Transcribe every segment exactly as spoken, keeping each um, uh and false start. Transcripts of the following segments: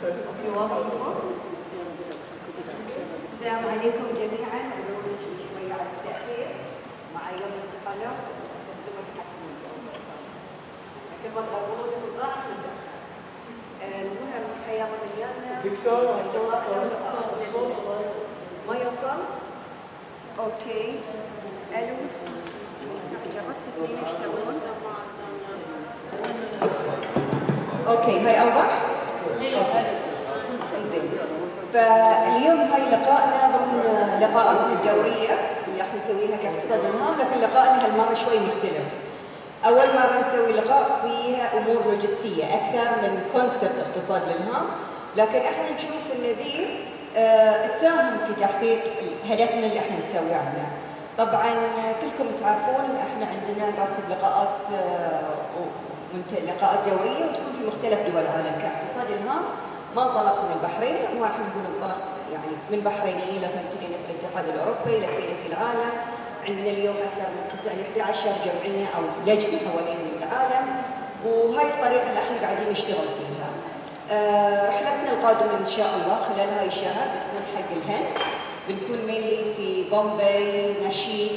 اوكي واضح الصوت؟ السلام عليكم جميعا، اعذروني شوي على التاخير مع يوم الانتقالات، اسف ما تحكمون لكن ما تغربون الضغط نتاخر. المهم حيانا ويانا دكتور الصوت الصوت ما يوصل؟ اوكي الو جربت اثنين يشتغلون؟ اوكي هاي اوضح؟ انزين فاليوم هاي لقائنا ضمن لقاءاتنا الدوريه اللي راح نسويها كاقتصاد الانهار، لكن لقائنا هالمره شوي مختلف. اول مره نسوي لقاء فيها امور لوجستيه اكثر من كونسبت اقتصاد الانهار، لكن احنا نشوف ان ذي اه تساهم في تحقيق هدفنا اللي احنا نسويه عنه. طبعا كلكم تعرفون ان احنا عندنا نرتب لقاءات اه لقاءات دوريه وتكون في مختلف دول العالم كاقتصاد انهار. ما انطلق من البحرين، هو احنا نقول انطلق يعني من بحرينيين، لكن ابتدينا في الاتحاد الاوروبي، لفينا في العالم. عندنا اليوم اكثر من تسعة ل إحدى عشرة جمعيه او لجنه حوالين العالم، وهاي الطريقه اللي احنا قاعدين نشتغل فيها. أه رحلتنا القادمه ان شاء الله خلال هاي الشهر بتكون حق الهند، بنكون مينلي في بومباي، ناشيك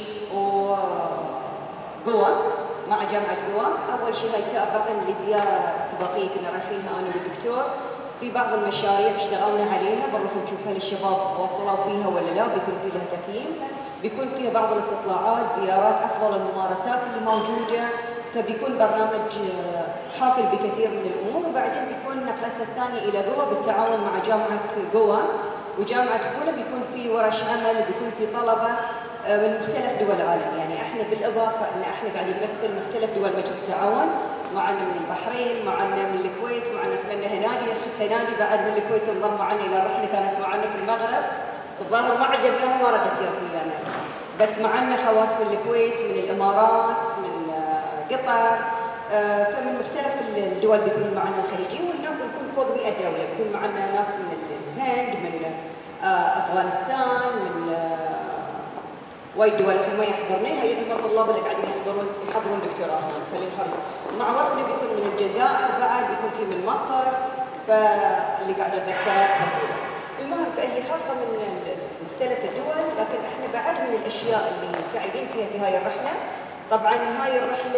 وجوا مع جامعه جوا. اول شيء هاي تابعا لزياره استباقيه كنا رايحينها انا والدكتور. في بعض المشاريع اشتغلنا عليها بنروح نشوف هل الشباب وصلوا فيها ولا لا، بيكون في لها تقييم، بيكون فيها بعض الاستطلاعات، زيارات افضل الممارسات اللي موجوده، فبيكون برنامج حافل بكثير من الامور. وبعدين بيكون نقلتنا الثانيه الى جوا بالتعاون مع جامعه جوا وجامعه جولا، بيكون في ورش عمل وبيكون في طلبه من مختلف دول العالم. يعني احنا بالاضافه ان احنا قاعدين نمثل مختلف دول مجلس التعاون، معنا من البحرين، معنا من الكويت، معنا اتمنى هنادي اختها هنادي بعد من الكويت تنضم معنا الى رحله كانت معنا في المغرب، الظاهر ما عجبناها ما ردت جات ويانا، بس معنا خوات من الكويت، من الامارات، من قطر، فمن مختلف الدول بيكونوا معنا الخليجيين، وهناك بنكون فوق مئة دوله، بيكون معنا ناس من الهند، من افغانستان، من وايد دول الحين ما يحضرني، هي هم الطلاب اللي قاعدين يحضرون يحضرون دكتوراه هنا فللخرج. مع وقتنا بيكون من الجزائر بعد، بيكون في من مصر، فاللي قاعد اتذكره. المهم فهي خلطه من مختلف الدول، لكن احنا بعد من الاشياء اللي سعيدين فيها في هاي الرحله. طبعا هاي الرحله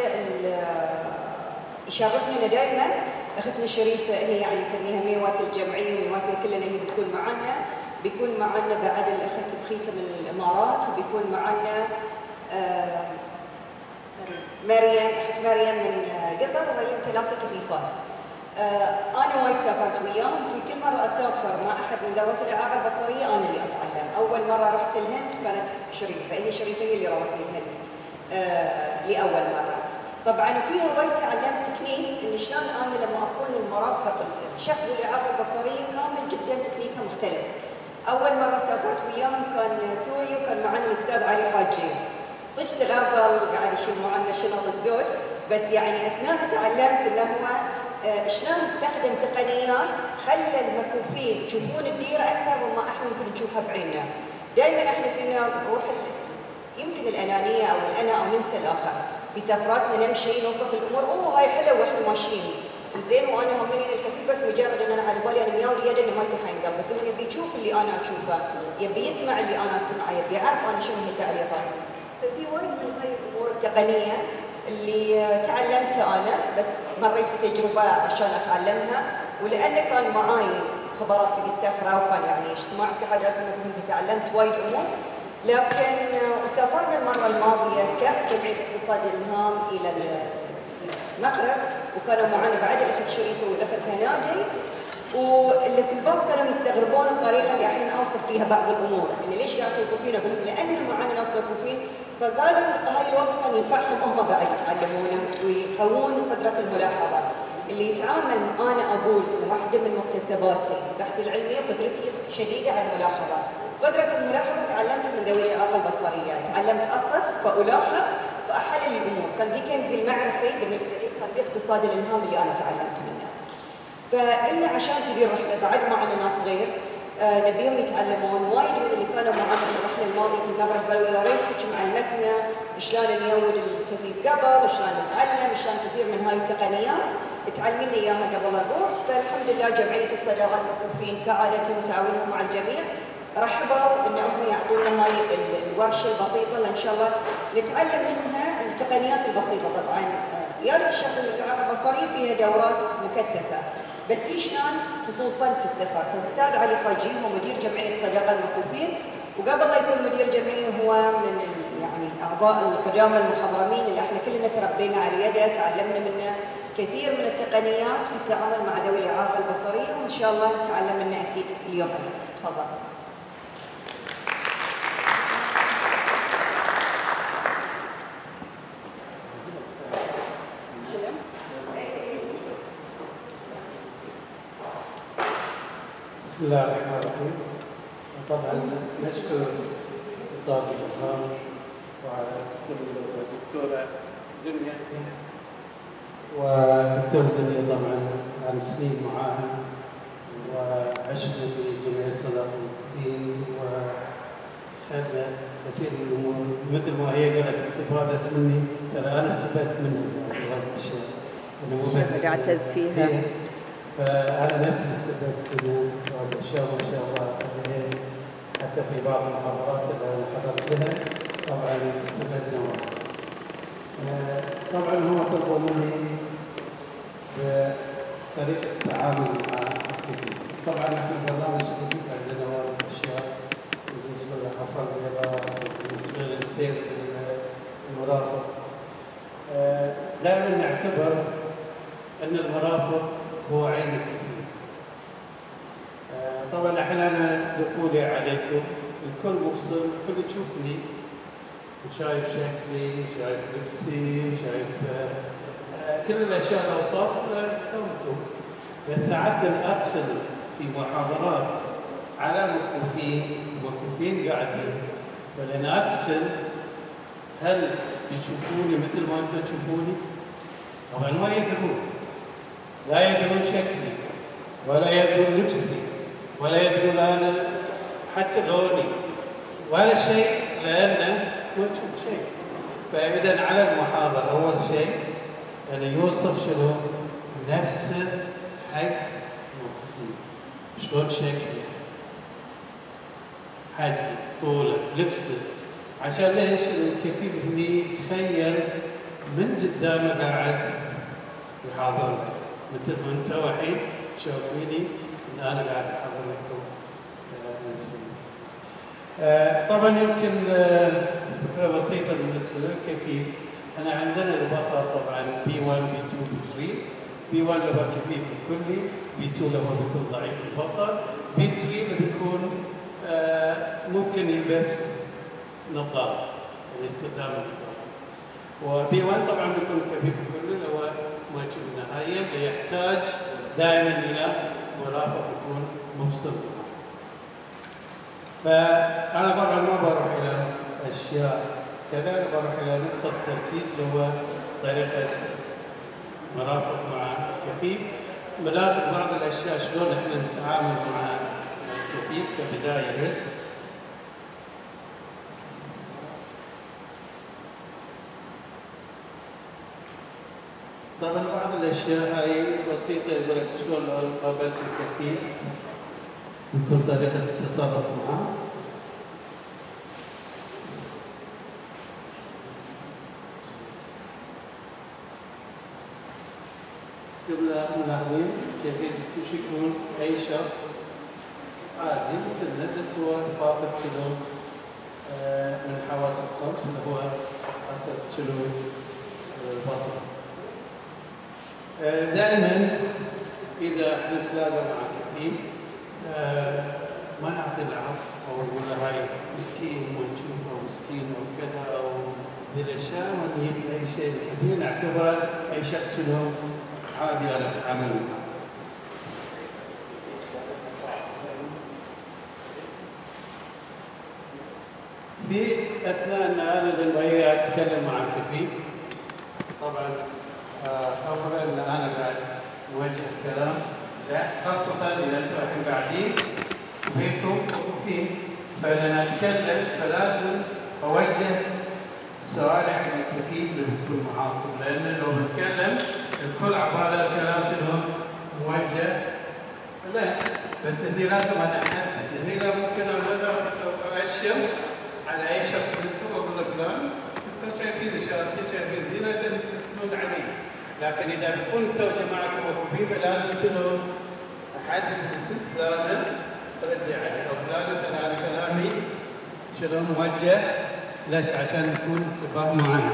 يشرفنا دائما اختنا الشريفه، هي يعني نسميها ميوات الجمعيه، ميواتنا كلنا هي بتكون معنا. بيكون معنا بعد الاخت بخيته من الامارات، وبيكون معنا آه مريم اخت مريم من قطر، وهي ثلاثه كفيفات. آه انا وايد سافرت وياهم، في كل مره اسافر مع احد من ذوات الاعاقه البصريه انا اللي اتعلم. اول مره رحت الهند كانت شريفه، هي شريفه هي اللي راوتني الهند آه لاول مره. طبعا فيها وايد تعلمت تكنيكس ان شلون انا لما اكون المرافق الشخص ذو الاعاقه البصريه كامل جدا تكنيكها مختلف. اول مره سافرت وياهم كان سوريا، وكان معنا الاستاذ علي حاجي، صدق تغربل قاعد يشيل معنا شنط الزوج، بس يعني اثناءها تعلمت انه هو شلون نستخدم تقنيات خلى المكفوفين يشوفون الديره اكثر مما احنا ممكن نشوفها بعيننا. دائما احنا فينا نروح يمكن الانانيه او الانا او ننسى الاخر، في سفراتنا نمشي نوصف الامور، اوه هاي حلوه واحنا ماشيين زين، وانا همني الخفيف بس مجرد ان انا على بالي انا مياولي يد انه ما يتحين قلب، بس انه يبي يشوف اللي انا اشوفه، يبي يسمع اللي انا اسمعه، يبي يعرف انا شنو هي تعليقات. ففي وايد من هاي الامور التقنيه اللي تعلمتها انا، بس مريت بتجربه عشان اتعلمها، ولانه كان معاي خبراء في السفره وكان يعني اجتماع اتحاد لازم اكون تعلمت وايد امور. لكن وسافرنا المره الماضيه كجمعيه اقتصاد الالهام الى المغرب، وكانوا معنا بعد الاخت شريفه والاخت هنادي، واللي في الباص كانوا يستغربون الطريقه اللي الحين اوصف فيها بعض الامور، ان ليش قاعد توصفين؟ اقول لهم لان معنا ناس مكفوفين، فقالوا هاي الوصفه ينفعهم هم بعد يتعلمونه ويقوون قدره الملاحظه. اللي يتعامل انا اقول واحده من مكتسباتي البحث العلمي قدرتي شديده على الملاحظه. قدره الملاحظه تعلمت من ذوي الاعاقه البصريه، تعلمت اصف فالاحظ فاحلل الامور، كان ذي كنز المعرفي بالنسبه لي، كان ذي اقتصاد الالهام اللي انا تعلمت منه. فإلنا عشان تبي الرحله بعد معنا ناس غير آه نبيهم يتعلمون. وايد من اللي كانوا معنا في الرحله الماضيه في المغرب قالوا يا ريت معلمتنا شلون نيود الكفيف قبل، شلون نتعلم، شلون كثير من هاي التقنيات. تعلميني اياها قبل اروح. فالحمد لله جمعيه الصيدله المكفوفين كعادتهم وتعاونهم مع الجميع رحبوا انهم يعطونا هاي الورشه البسيطه اللي ان شاء الله نتعلم منها التقنيات البسيطه. طبعا رياده الشخص الاعاقه البصريه فيها دورات مكثفه، بس في شلون خصوصا في السفر. فالاستاذ علي حاجي هو مدير جمعيه صيدله المكفوفين، وقبل لا يكون مدير جمعيه هو من يعني الاعضاء القدامى المخضرمين اللي احنا كلنا تربينا على يده، تعلمنا منه كثير من التقنيات في التعامل مع ذوي الاعاقه البصريه، وان شاء الله نتعلم منه اكيد اليوم. تفضل. بسم الله الرحمن الرحيم. طبعا نشكر الاستاذ الدكتور وعلى اسم الدكتوره دنيا والدكتور دنيا طبعا عن سنين معاها وعشنا في جمعيه الصيدله المكفوفين وخذنا كثير من الامور مثل ما هي قالت استفادت مني، ترى انا استفدت منها هذه الاشياء. انا مو بس اعتز فيها. فأنا نفسي استفدت من هذه الأشياء وإن شاء الله حتى في بعض المحاضرات اللي أنا حضرت لها طبعا استفدنا وايد. طبعا هو طلبوا مني بطريقة التعامل مع الكتب. طبعا احنا برنامج الكتب عندنا وايد أشياء بالنسبة اللي حصل بالنسبة للسير المرافق. دائما نعتبر أن المرافق هو عين الكفيف. آه طبعا احيانا دخولي عليكم الكل مبصر، الكل يشوفني وشايف شكلي، شايف لبسي، شايف آه كل الاشياء الاوصاف توتم. بس ساعات ادخل في محاضرات على مكفوفين، مكفوفين قاعدين، فلان ادخل هل يشوفوني مثل ما انتم تشوفوني؟ طبعا ما يدرون. لا يدرون شكلي ولا يدرون لبسي ولا يدرون انا حتى لوني ولا شيء، لانه ما تشوف شيء. فاذا على المحاضره اول شيء انه يوصف شنو؟ نفسه حق المكفوفين، شلون شكله، حجمه، طوله، لبسه، عشان ليش؟ الكفيف هني يتخيل من قدامه قاعد يحاضرنا. مثل ما انتم الحين تشوفيني ان انا قاعد احضر لكم بالنسبه لي. آه طبعا يمكن آه فكره بسيطه بالنسبه للكفيف. احنا عندنا البصر طبعا بي واحد بي اثنين بي ثلاثة. بي واحد اللي هو الكفيف الكلي، بي اثنين اللي هو بيكون ضعيف البصر، بي ثلاثة اللي بيكون آه ممكن يلبس نظاره لاستخدام النظاره. وبي واحد طبعا بيكون الكفيف الكلي اللي هو ما يشوف النهاية، يحتاج دائما إلى مرافق يكون مبصر. فأنا طبعا ما بروح إلى أشياء كذا، بروح إلى نقطة تركيز اللي هو طريقة مرافق مع الكفيف. بناخذ بعض الأشياء شلون احنا نتعامل مع الكفيف كبداية بس. طبعا بعض الاشياء هاي بسيطه، يقول لك شلون لو قابلت الكفيف يكون طريقه التصرف معه. قبل ملاحظين كيف مش يكون اي شخص عادي مثلنا، بس هو فاقد شنو آه من حواس الخمس اللي هو حاسه شنو البصر. دائما اذا احنا نتلاقى مع كفيف آه ما نعطي العطف او نقول له هاي مسكين ونشوف او مسكين او كذا او ذي الاشياء، ونجيب اي شيء كبير نعتبره اي شخص شنو عادي انا اتعامل معه. في اثناء ان انا لما اتكلم مع الكفيف طبعا افضل ان انا قاعد اوجه الكلام، لا خاصه اذا انتم الحين قاعدين وبينكم مكفوفين، فاذا اتكلم فلازم اوجه السؤال يعني الكفيف اللي بيكون معاكم، لأن لو بنتكلم الكل عبالة الكلام شنو موجه لا، بس هني لازم أنا أحدد، هني لا ممكن أنا أؤشر على أي شخص منكم وأقول لك لا أنتم شايفين إشارتي شايفين هنا لازم تكون علي، لكن إذا بكون أنتم جماعتكم حبيبة لازم شنو أحدد اسم فلانة ردي عليه أو فلانة أنا كلامي شنو موجه ليش؟ عشان نكون تفاهم معنا.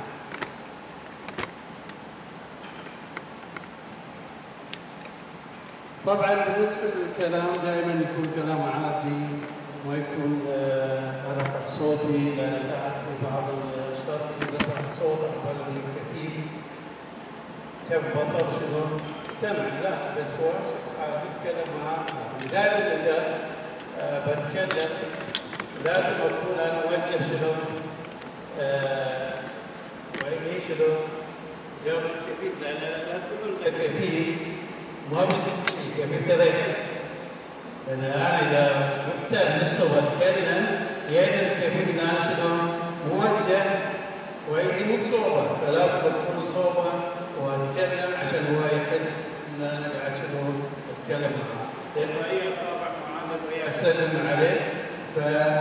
طبعا بالنسبه للكلام دائما يكون كلام عادي ما يكون رفع صوتي، لان ساعات في بعض الاشخاص يرفع الصوت قبل الكثير كم بصر شنو سمع، لا بس هو شخص عادي يتكلم معاه. لذلك اذا بتكلم لازم اكون انا موجه شنو وهي شنو جواب الكفيف، لان لا تقول الكفيف ما بتكفي كيف ترى يحس، لان انا اذا مفتاح مستوى اتكلم يعني الكفيف ان انا شنو موجه وهي مو بصوبه، فلازم اكون صوبه واتكلم عشان هو يحس ان انا قاعد شنو اتكلم معاه، لانه اي اصابع معاه وهي اسلم عليه ف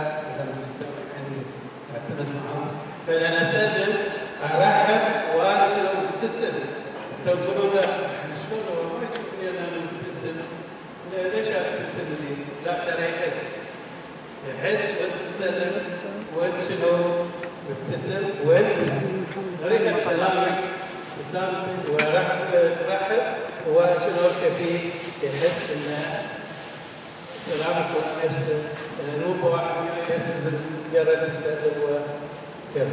اعتمد معاه، فلان اسلم ارحب وانا شنو مبتسم، تقولون لا شلون ما تشوفني انا مبتسم، ليش ابتسم لي؟ لا ترى يحس يحس وتسلم وانت شنو مبتسم وانت طريقه سلامك ابتسامتك ورحب وشنو الكفيف يحس ان سلامك ونفسه، لانه مو واحد يحس بمجرد يسلم وكذا.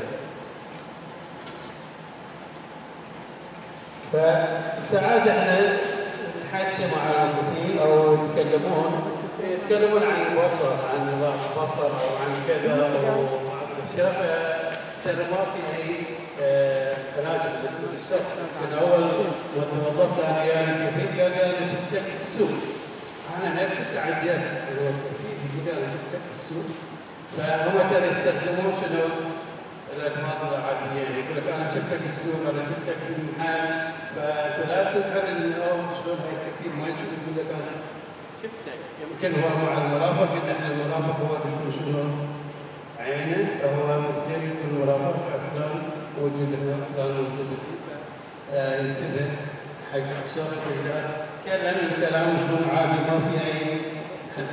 فساعات احنا نتحاكى مع الموظفين او يتكلمون يتكلمون عن البصر، عن نظام البصر او عن كذا او بعض الاشياء، ترى ما في اي تناقض بالنسبه للشخص. يمكن اول ما توظفت انا يعني كفيف قال انا شفتك في السوق، انا نفسي تعجبت هو الكفيف يقول انا شفتك في السوق، فهم ترى يستخدمون شنو الالفاظ العاديه، يقول لك انا شفتك في السوق انا شفتك في المحل، فانت لا تفهم انه شلون هاي الكفيف ما يشوف يقول لك انا شفتك. يمكن هو مع المرافق ان احنا المرافق هو بيكون شنو عينه، فهو ممكن يكون مرافق فلان وجود فلان وجود ينتبه حق الشخص اذا تكلم الكلام يكون عادي ما في اي حد.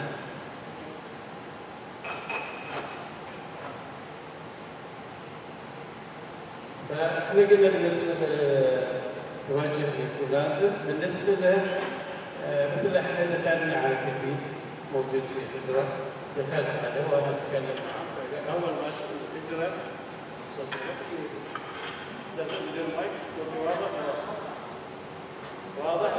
فاحنا قلنا بالنسبه للتوجه يكون لازم، بالنسبه له مثل احنا دخلنا على كفيف موجود في حجره، دخلت عليه وانا اتكلم معه، اول ما اشوف الحجره صوتي استخدم المايك صوتي واضح واضح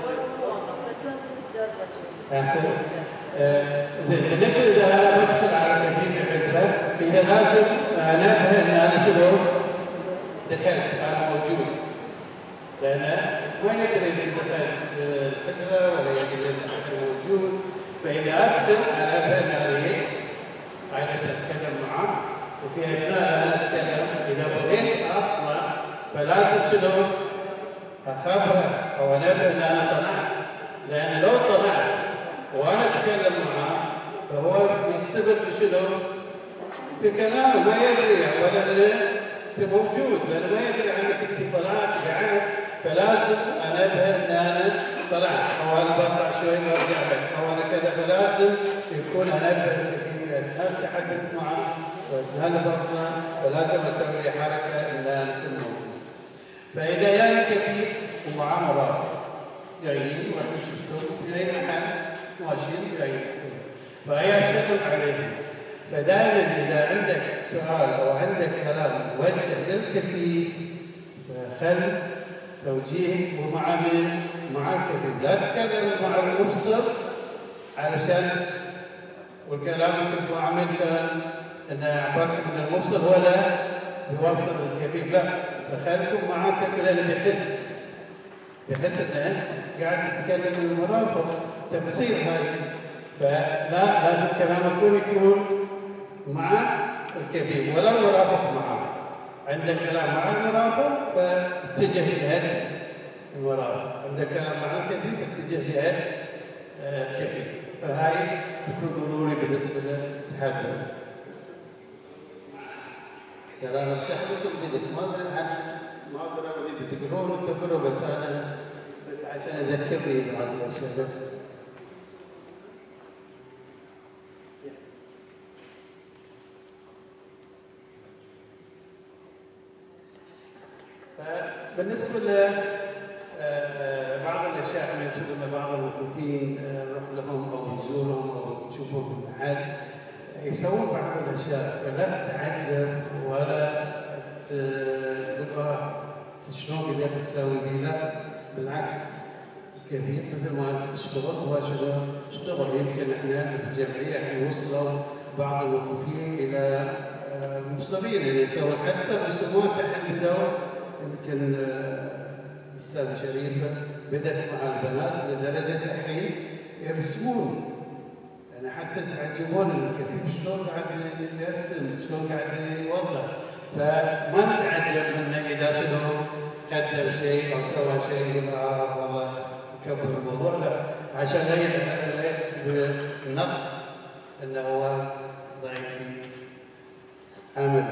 احسن. زين بالنسبه اذا انا بدخل على كفيف الحجره، اذا لازم انبه ان انا شنو دخلت انا موجود، لان ما يدري انت دخلت الحجره ولا يدري انت موجود، فاذا ادخل انا انبه ان اريد انا اتكلم معه، وفي اثناء انا اتكلم اذا بغيت اطلع فلازم شنو اخبره او انبه ان انا طلعت، لان لو طلعت وانا اتكلم معه فهو يستمر بشنو بكلامه، ما يدري اولا انت موجود، لانه ما يدري عنك انت طلعت قعدت، فلازم انبه ان انا طلعت او انا بطلع شوي وارجع لك او انا كذا، فلازم يكون انبه كثير هل تحدث معه هل بطلع، فلازم اسوي حركه ان انا اكون موجود. فاذا جاي كثير ومعاه مرافق جايين واحنا شفتهم في اي محل ماشيين جايين فهي اسلم عليهم. فدائما اذا عندك سؤال او عندك كلام موجه للكفيف فخل توجيه ومع من؟ مع الكفيف، لا تتكلم مع المبصر علشان والكلام كنت عامل كان ان اعطاك من المبصر ولا بيوصل الكفيف، لا دخلكم مع الكفيف لانه بيحس بيحس ان انت قاعد تتكلم من المرافق تفسير هاي، فلا لازم كلامك يكون مع الكفيف ولا مرافق معه، عنده كلام مع المرافق فاتجه جهة المرافق، عنده كلام مع الكفيف اتجه جهة الكفيف، فهاي بيكون ضروري بالنسبة للتحدث. ترى انا فتحت لكم بس ما ادري عن ما اقدر اقول تقرون وتقروا بس انا بس عشان اذكرني بعض الاشياء بس. بالنسبة ل بعض الاشياء اللي نشوف ان بعض الموقوفين نروح لهم او نزورهم او نشوفهم في المحل يسوون بعض الاشياء، فلا تتعجب ولا تقول شلون قدرت تسوي ذي، لا بالعكس كثير مثل ما انت تشتغل هو شنو اشتغل. يمكن احنا بالجمعيه احنا وصلوا بعض الموقوفين الى مبصرين اللي يعني يسوون حتى رسومات احنا بدوا يمكن الاستاذ شريف بدات مع البنات لدرجه الحين يرسمون، يعني حتى تعجبون الكثير شلون قاعد يرسم شلون قاعد يوضح، فما نتعجب منه اذا شنو قدم شيء او سوى شيء يقول اه والله نكبر الموضوع، لا عشان لا يحسب النقص انه هو ضعيف في عمله.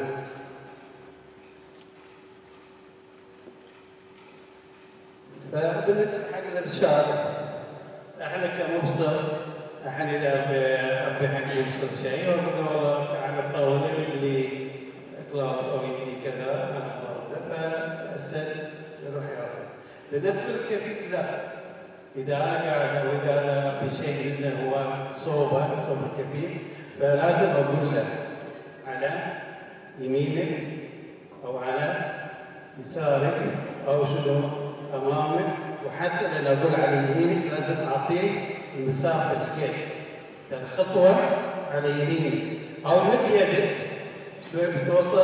فبالنسبه حق الارشاد احنا كمبصر احنا اذا ابي حق مبصر شيء واقول والله على الطاوله اللي كلاس او يجي كذا على الطاوله فالسد يروح ياخذ. بالنسبه للكفيف لا، اذا انا قاعد او اذا انا بشيء منه هو صوبه صوب الكفيف فلازم اقول له على يمينك او على يسارك او شنو امامك، وحتى لو اقول على يمينك لازم اعطيه المسافه شكل يعني خطوه على يمينك او مد يدك شوي بتوصل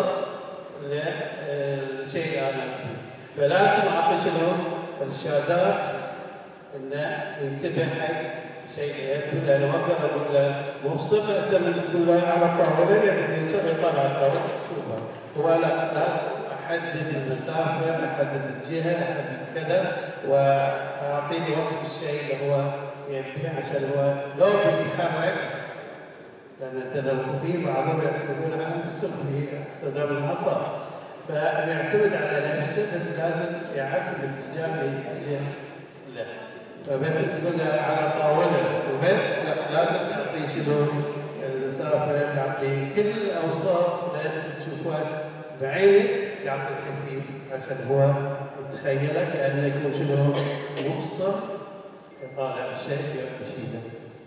للشيء اللي انا فيه، فلازم اعطي شنو ارشادات انه ينتبه حق شيء يبدو له. لو اقدر اقول له مبصر احسن من تقول له على الطاوله يعني يطلع الطاوله شوفها، هو لا لازم احدد المسافه احدد الجهه احدد كذا واعطيه وصف الشيء اللي هو يبيه عشان هو لو بيتحرك، لان انت لو في بعضهم يعتمدون على انفسهم في استخدام العصا فيعتمد على نفسه بس لازم يعرف الاتجاه اللي يتجه له، فبس تقول له على طاوله وبس لا لازم تعطيه شنو المسافه تعطيه كل الاوصاف اللي انت تشوفها بعينك يعطي الكفيف عشان هو يتخيله كانه يكون شنو مبصر يطالع الشيء بشيده.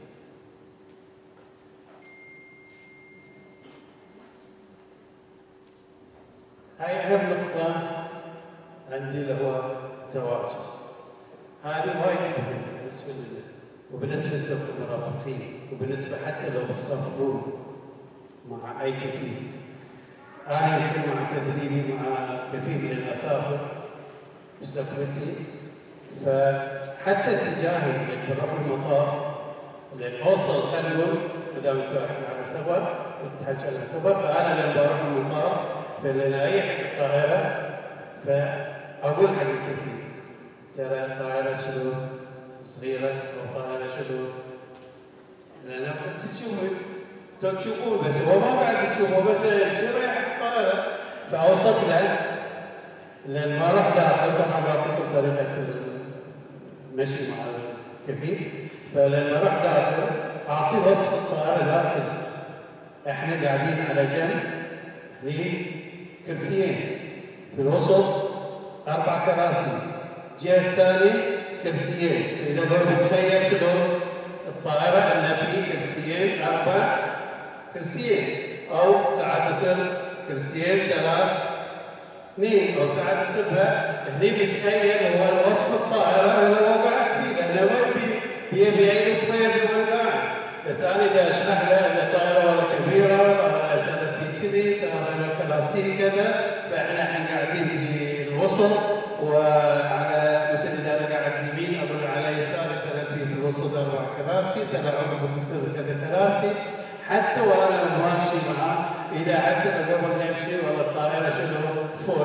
هاي اهم نقطه عندي اللي هو التواجد، هذه وايد مهمه بالنسبه لنا وبالنسبه لكم المرافقين وبالنسبه حتى لو بتصرفون مع اي كفيف. انا يمكن مع تدريبي مع كثير من الاسافر بسفرتي فحتى اتجاهي بروح المطار لين اوصل خلينا نقول اذا انت على سفر تحكي على سفر، فانا لما بروح المطار فلين اريح الطائره فاقول حق الكفيف ترى الطائره شنو صغيره او طائره شنو، لان انت تشوفون تشوفون بس هو ما قاعد تشوفه بس يمشي رايح الطائره، فاوصف له لان ما راح داخل طبعا بعطيكم طريقه المشي مع الكفيف، فلما راح داخل اعطيه وصف الطائره داخل. احنا قاعدين على جنب هني كرسيين في الوسط اربع كراسي، الجهه الثانيه كرسيين، اذا لو بتخيل شنو الطائره ان في كرسيين اربع كرسيين او ساعات يصير كرسيين ثلاث اثنين او ساعات يصير هني بيتخيل هو الوصف الطائره اللي هو قاعد فيه، لانه وين بيبي يجلس ما يبي وين قاعد، بس انا اذا اشرح له ان الطائره ولا كبيره ولا ترى في كذي ترى كراسي كذا، فاحنا احنا قاعدين في الوسط وعلى مثل اذا انا قاعد يمين اقول على يساري ترى في في الوسط اربع كراسي، ترى عقب تصير كذا كراسي، حتى وانا ماشي معاه اذا حتى قبل نمشي والله الطائره شنو فول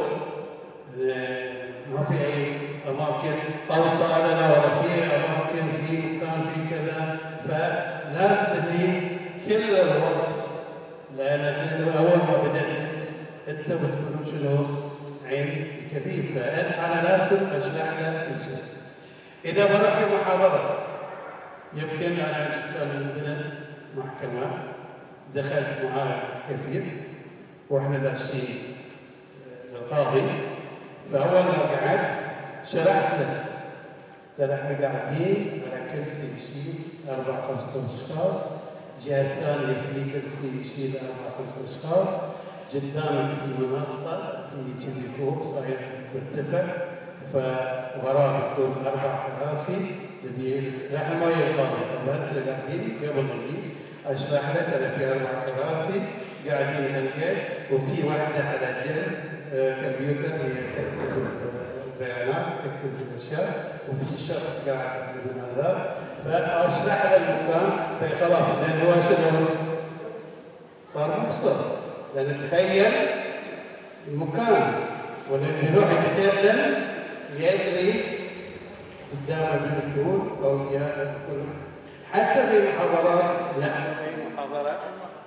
ما في اي اماكن او طالنا ولا في اماكن في مكان في كذا، فلازم اني كل الوصف، لان اول ما بدات انت بتكون شنو عين الكفيف، فانا لازم اشرح له كل شيء. اذا مرة في محاضره يمكن انا كان عندنا محكمه دخلت معاه كفيف واحنا داشين القاضي، فاول ما قعدت شرحت له، ترى احنا قاعدين على كرسي يشيل اربع خمسة اشخاص، الجهه الثانيه في كرسي يشيل اربع خمسة اشخاص، قدامك في منصه في كذي فوق صاير مرتفع، فوراه يكون اربع كراسي اللي راح ما يقاضي، طبعا احنا قاعدين قبل ما يجي اشرح له ترى في اربع كراسي قاعدين هالقد، وفي واحده على جنب كمبيوتر هي تكتب البيانات تكتب الاشياء، وفي شخص قاعد بدون هذا، فاشرح له المكان، فخلاص لان هو شنو صار مبسوط، لان تخيل المكان ولما يروح يتكلم يدري قدامه من يكون او يكون، حتى في محاضرات لا في محاضره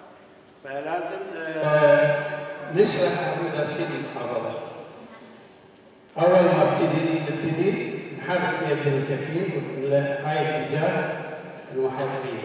فلازم آه نشرح احنا داشين المحاضره. اول ما ابتدي نبتدي نحرك يد الكفيف هاي اتجاه المحاضرين،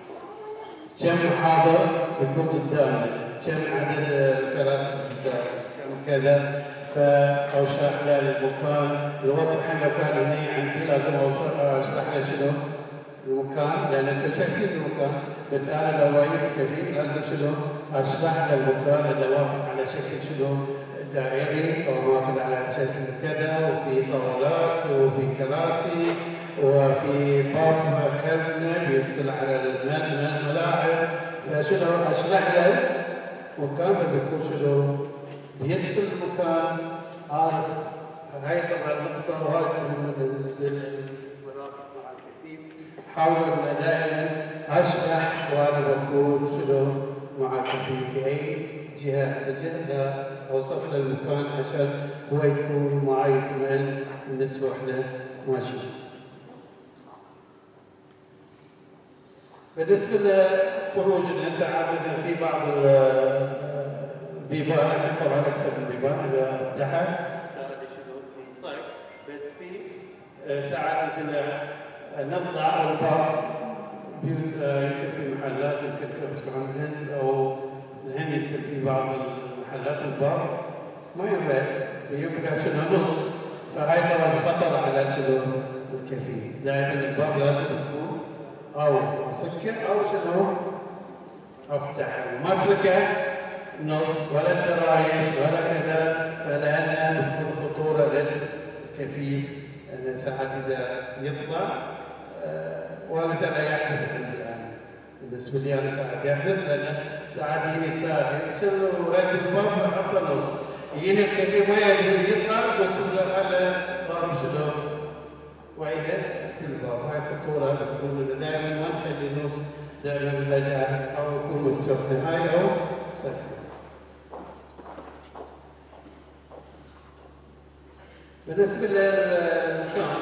كم محاضر بيكون قدامنا، كم عدد الكراسي قدامنا، كم كذا، فاشرح له المكان، الوصف احنا كان هنا عندي لازم اوصل اشرح له شنو المكان، لان انت شايفين المكان، بس انا لو وايد كبير لازم شنو اشرح له المكان اللي واخذ على شكل شنو دائري او واخذ على شكل كذا، وفي طاولات وفي كراسي وفي باب خدمه بيدخل على الملاعب، فشنو اشرح له مكان فبيكون شنو بيدخل المكان عارف. هاي طبعا نقطه وايد مهمه بالنسبه للمرافق مع الكفيف، حاول ان دائما اشرح وانا بكون شنو مع الكفيف في اي جهه اتجه له اوصف له المكان عشان هو يكون معي يطمئن بالنسبه احنا ماشيين. بالنسبه لخروجنا ساعات في بعض البيبان، انا طبعا اكثر من البيبان اذا فتحت هذا شنو ينصك، بس في ساعات مثل نطلع الباب بيوت يمكن في محلات يمكن تفتح عن الهند او الهند يمكن في بعض المحلات الباب ما ينبات يبقى شنو نص، فهاي طبعا خطر على شنو الكفيف، دائما الباب لازم يكون او اسكر او شنو افتح، ما اتركه نص ولا الدرايش ولا كذا، فلان بتكون خطوره للكفيف، ان ساعات اذا يطلع أه وانا ترى يحدث عندي انا بالنسبه لي انا ساعات يحدث، لان ساعات يجيني ساعه يدخل ورد الباب ويحطه نص، يجيني الكفيف ما يقدر يطلع وتشوف له على ضرب شنو وعيه في الباب، هاي خطوره بتكون دائما ما نخلي نص، دائما نرجع او يكون مفتوح نهايه او سكر. بالنسبه للمكان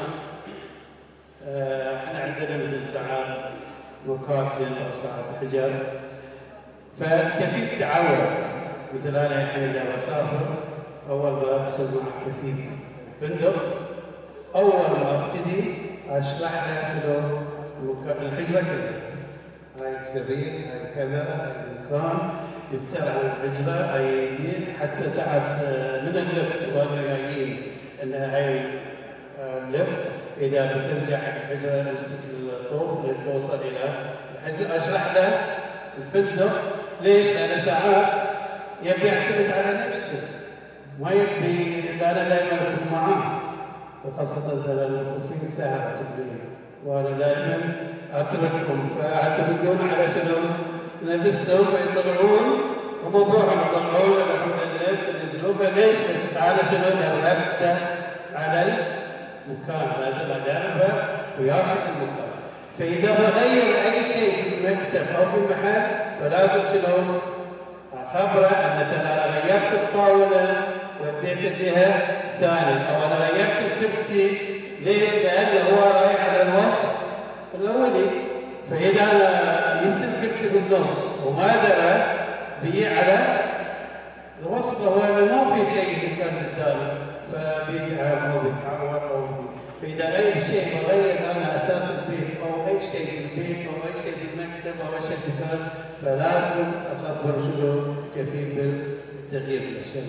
احنا عندنا مثل ساعات مكاتب او ساعات حجر، فالكفيف تعود، مثل انا الحين اذا بسافر اول ما ادخل مع الكفيف الفندق اول ما ابتدي اشرح له شنو الحجره كلها، هاي السرير هاي كذا هاي المكان يفتح على الحجره هاي يدين، حتى ساعات من اللفت وانا جايين ان هاي اللفت اذا بترجع الحجره امسك الطوف لتوصل الى الحجره، اشرح له الفندق ليش؟ لان ساعات يبي يعتمد على نفسه ما يبي، انا دائما اكون معاه وخاصه اذا الموظفين ساعه تقريبا وانا دائما اتركهم فيعتمدون على شنو؟ نفسهم فيطلعون وموضوعهم يطلعون يروحون الليل ينزلون، فليش؟ بس تعالى شنو دربته على المكان، لازم ادربه وياخذ المكان، فاذا بغير اي شيء في المكتب او في المحل فلازم شنو؟ اخبره ان انا غيرت الطاوله وديته جهه ثانيه، او انا غيرت الكرسي. ليش؟ لانه هو رايح على الوصف الاولي، فاذا انا جبت الكرسي بالنص وما درى بي على الوصف هو ما في شيء اللي كان قدامي، فبيتعب او بيتعور او بي. فاذا اي شيء بغير انا اثاث البيت او اي شيء في البيت او اي شيء في المكتب او اي شيء في المكان، فلازم اخبر شنو كفيل بالتغيير الاشياء.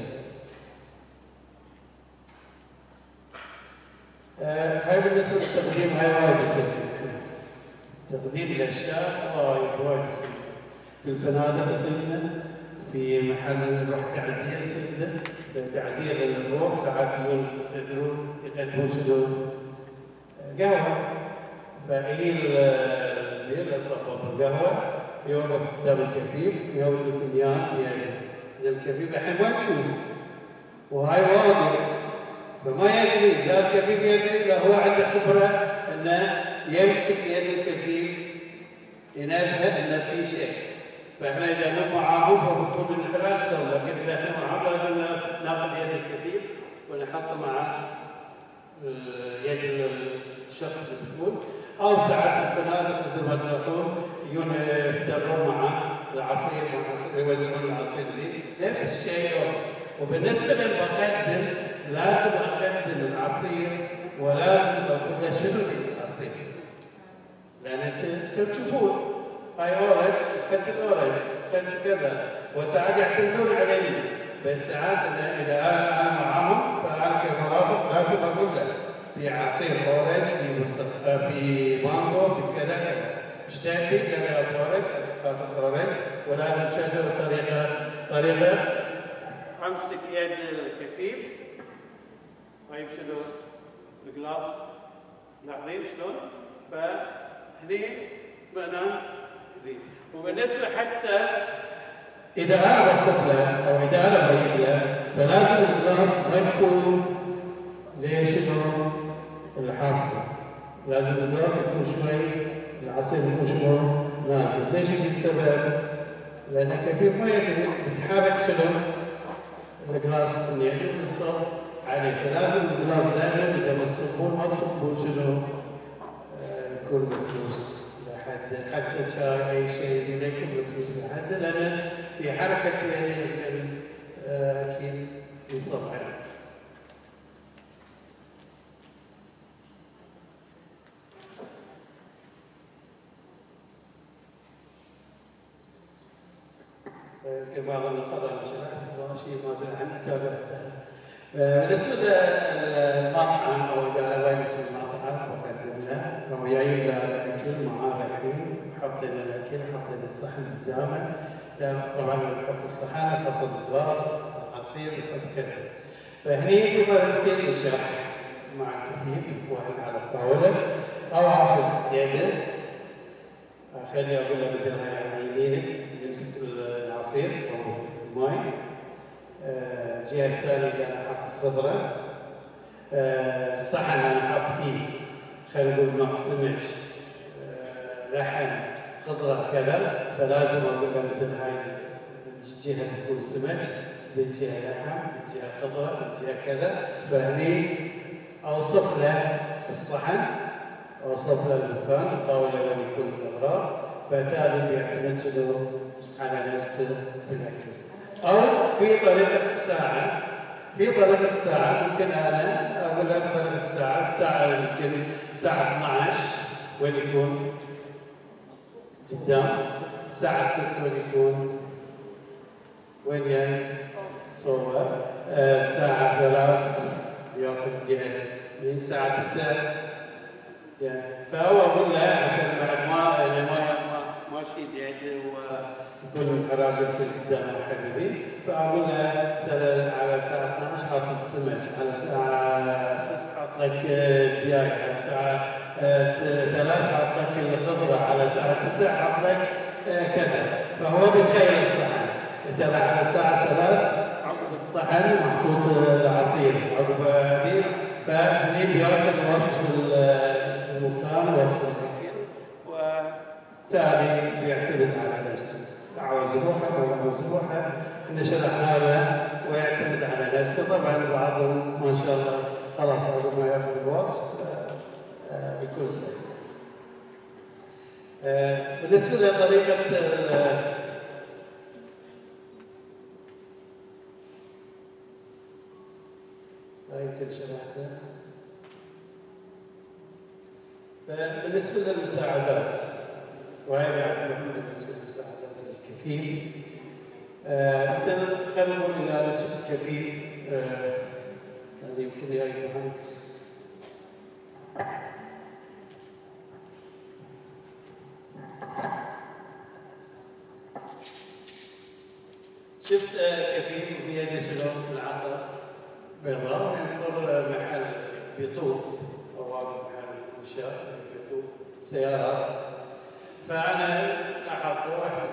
أه هاي بالنسبه للتقديم، هاي وايد يصير تقديم الاشياء وايد وايد يصير في الفنادق يصير، في محل نروح تعزيه يصير تعزيه للروح، ساعات يقدرون يقدمون شنو قهوه، فهي اللي صبب القهوه يوقف قدام الكفيف يوقف الفنيان يعني زي الكفيف الحين ما تشوف، وهاي واضح فما يدري لا الكفيف يدري لا هو عنده خبره انه يمسك يد الكفيف ينبه انه في شيء. فاحنا اذا مو معاهم فبنقول الانحراج قوي، لكن اذا احنا معاهم لازم ناخذ يد الكفيف ونحطه مع يد الشخص اللي بيقول، او ساعات الفنادق مثل ما تقول يجون يفترون مع العصير يوزعون العصير دي نفس الشيء. وبالنسبه للمقدم لازم اقدم العصير ولازم اقول له شنو العصير، لان انتم تشوفون هاي اورنج خذ الاورنج خذ كذا، وساعات يعتمدون علي، بس ساعات اذا انا انا معاهم فانا كمرافق لازم اقول له في عصير اورنج في في مانجو في كذا كذا، ايش تبي؟ قال لي اورنج اخذ اورنج، ولازم شو اسوي طريقه طريقه امسك يد الكفيف. طيب شنو؟ الجلاس لاحظين شلون؟ فهني بنام ذي. وبالنسبه حتى اذا انا بصف له او اذا انا بجيب له فلازم الجلاس ما يكون ليش شنو؟ الحافه. لازم الجلاس يكون شوي العصير يكون شنو؟ نازل. ليش السبب؟ لان الكفيف ما يدري بتحرك شنو؟ الجلاس يعني بالصف عليه، فلازم الجلاس دائما اذا مصبون ما تصبون شنو؟ آه يكون متروس لحد حتى شاي اي شيء اللي يكون متروس لحد، لان في حركه يعني آه اكيد يصب عليه. يمكن بعض النقاط انا شرحت شيء ما ادري عنه تابعته. بالنسبه للمطعم او اذا انا واقف في المطعم بقدم له او جايب له الاكل معاه الحين، حط لنا الاكل حط لنا الصحن قدامه، طبعا نحط الصحن نحط الجلاس نحط العصير نحط كذا. فهني في طريقتين للشرح مع الكفيف واحد على الطاوله او اخذ يده اخلي اقول له مثل هاي على يمينك يمسك العصير او الماء، الجهه آه الثانيه انا احط خضره، آه صحن انا احط فيه خلينا نقول نوع سمك آه لحم خضره كذا، فلازم اقول له مثل هاي الجهه تكون سمك، ذي الجهه لحم، ذي الجهه خضره، ذي الجهه كذا، فهني اوصف له الصحن اوصف له المكان الطاوله وين يكون الاغراض، فبالتالي بيعتمد شنو على نفسه في الاكل. او في طريقه الساعه، في طريقه الساعه ممكن انا اقول له طريقه الساعه، الساعه يمكن الساعه اثنعش وين يكون؟ قدام، الساعه ستة وين يكون؟ وين جاي؟ صوبه، آه الساعه ثلاث ياخذ جهه من الساعه تسعة جاي، فهو اقول له عشان بعد ما يعني ما ما اشيل يده ويكون الحراج يمكن قدام الحديدي، فاقول له على الساعه اثنعش حاط السمك، على الساعه ستة حاط لك دياي، على الساعه ثلاث حاط لك الخضره، على الساعه تسعة حاط لك كذا، فهو بيتخيل الصحن. انت على الساعه ثلاث عقب الصحن محطوط العصير عقب هذه، فهني بياخذ وصف المكان وصف الاكل، وبالتالي بيعتمد على نفسه، عاوز روحه ولا عاوز روحه، احنا شرحنا له ويعتمد على نفسه. طبعا بعضهم ما شاء الله خلاص اول ما ياخذ الوصف بيكون سهل. بالنسبه لطريقه يمكن شرحتها. بالنسبه للمساعدات وهي بعد مهمه بالنسبه للمساعدات الكفيل. آه مثلا خلينا نقول اذا شفت كفيل آه يعني يمكن يجي معي شفت آه كفيل بيده شلون العصا بيضاء وينطر محل بيطوف بوابه محل مشاة بيطوف سيارات. فانا لاحظت واحده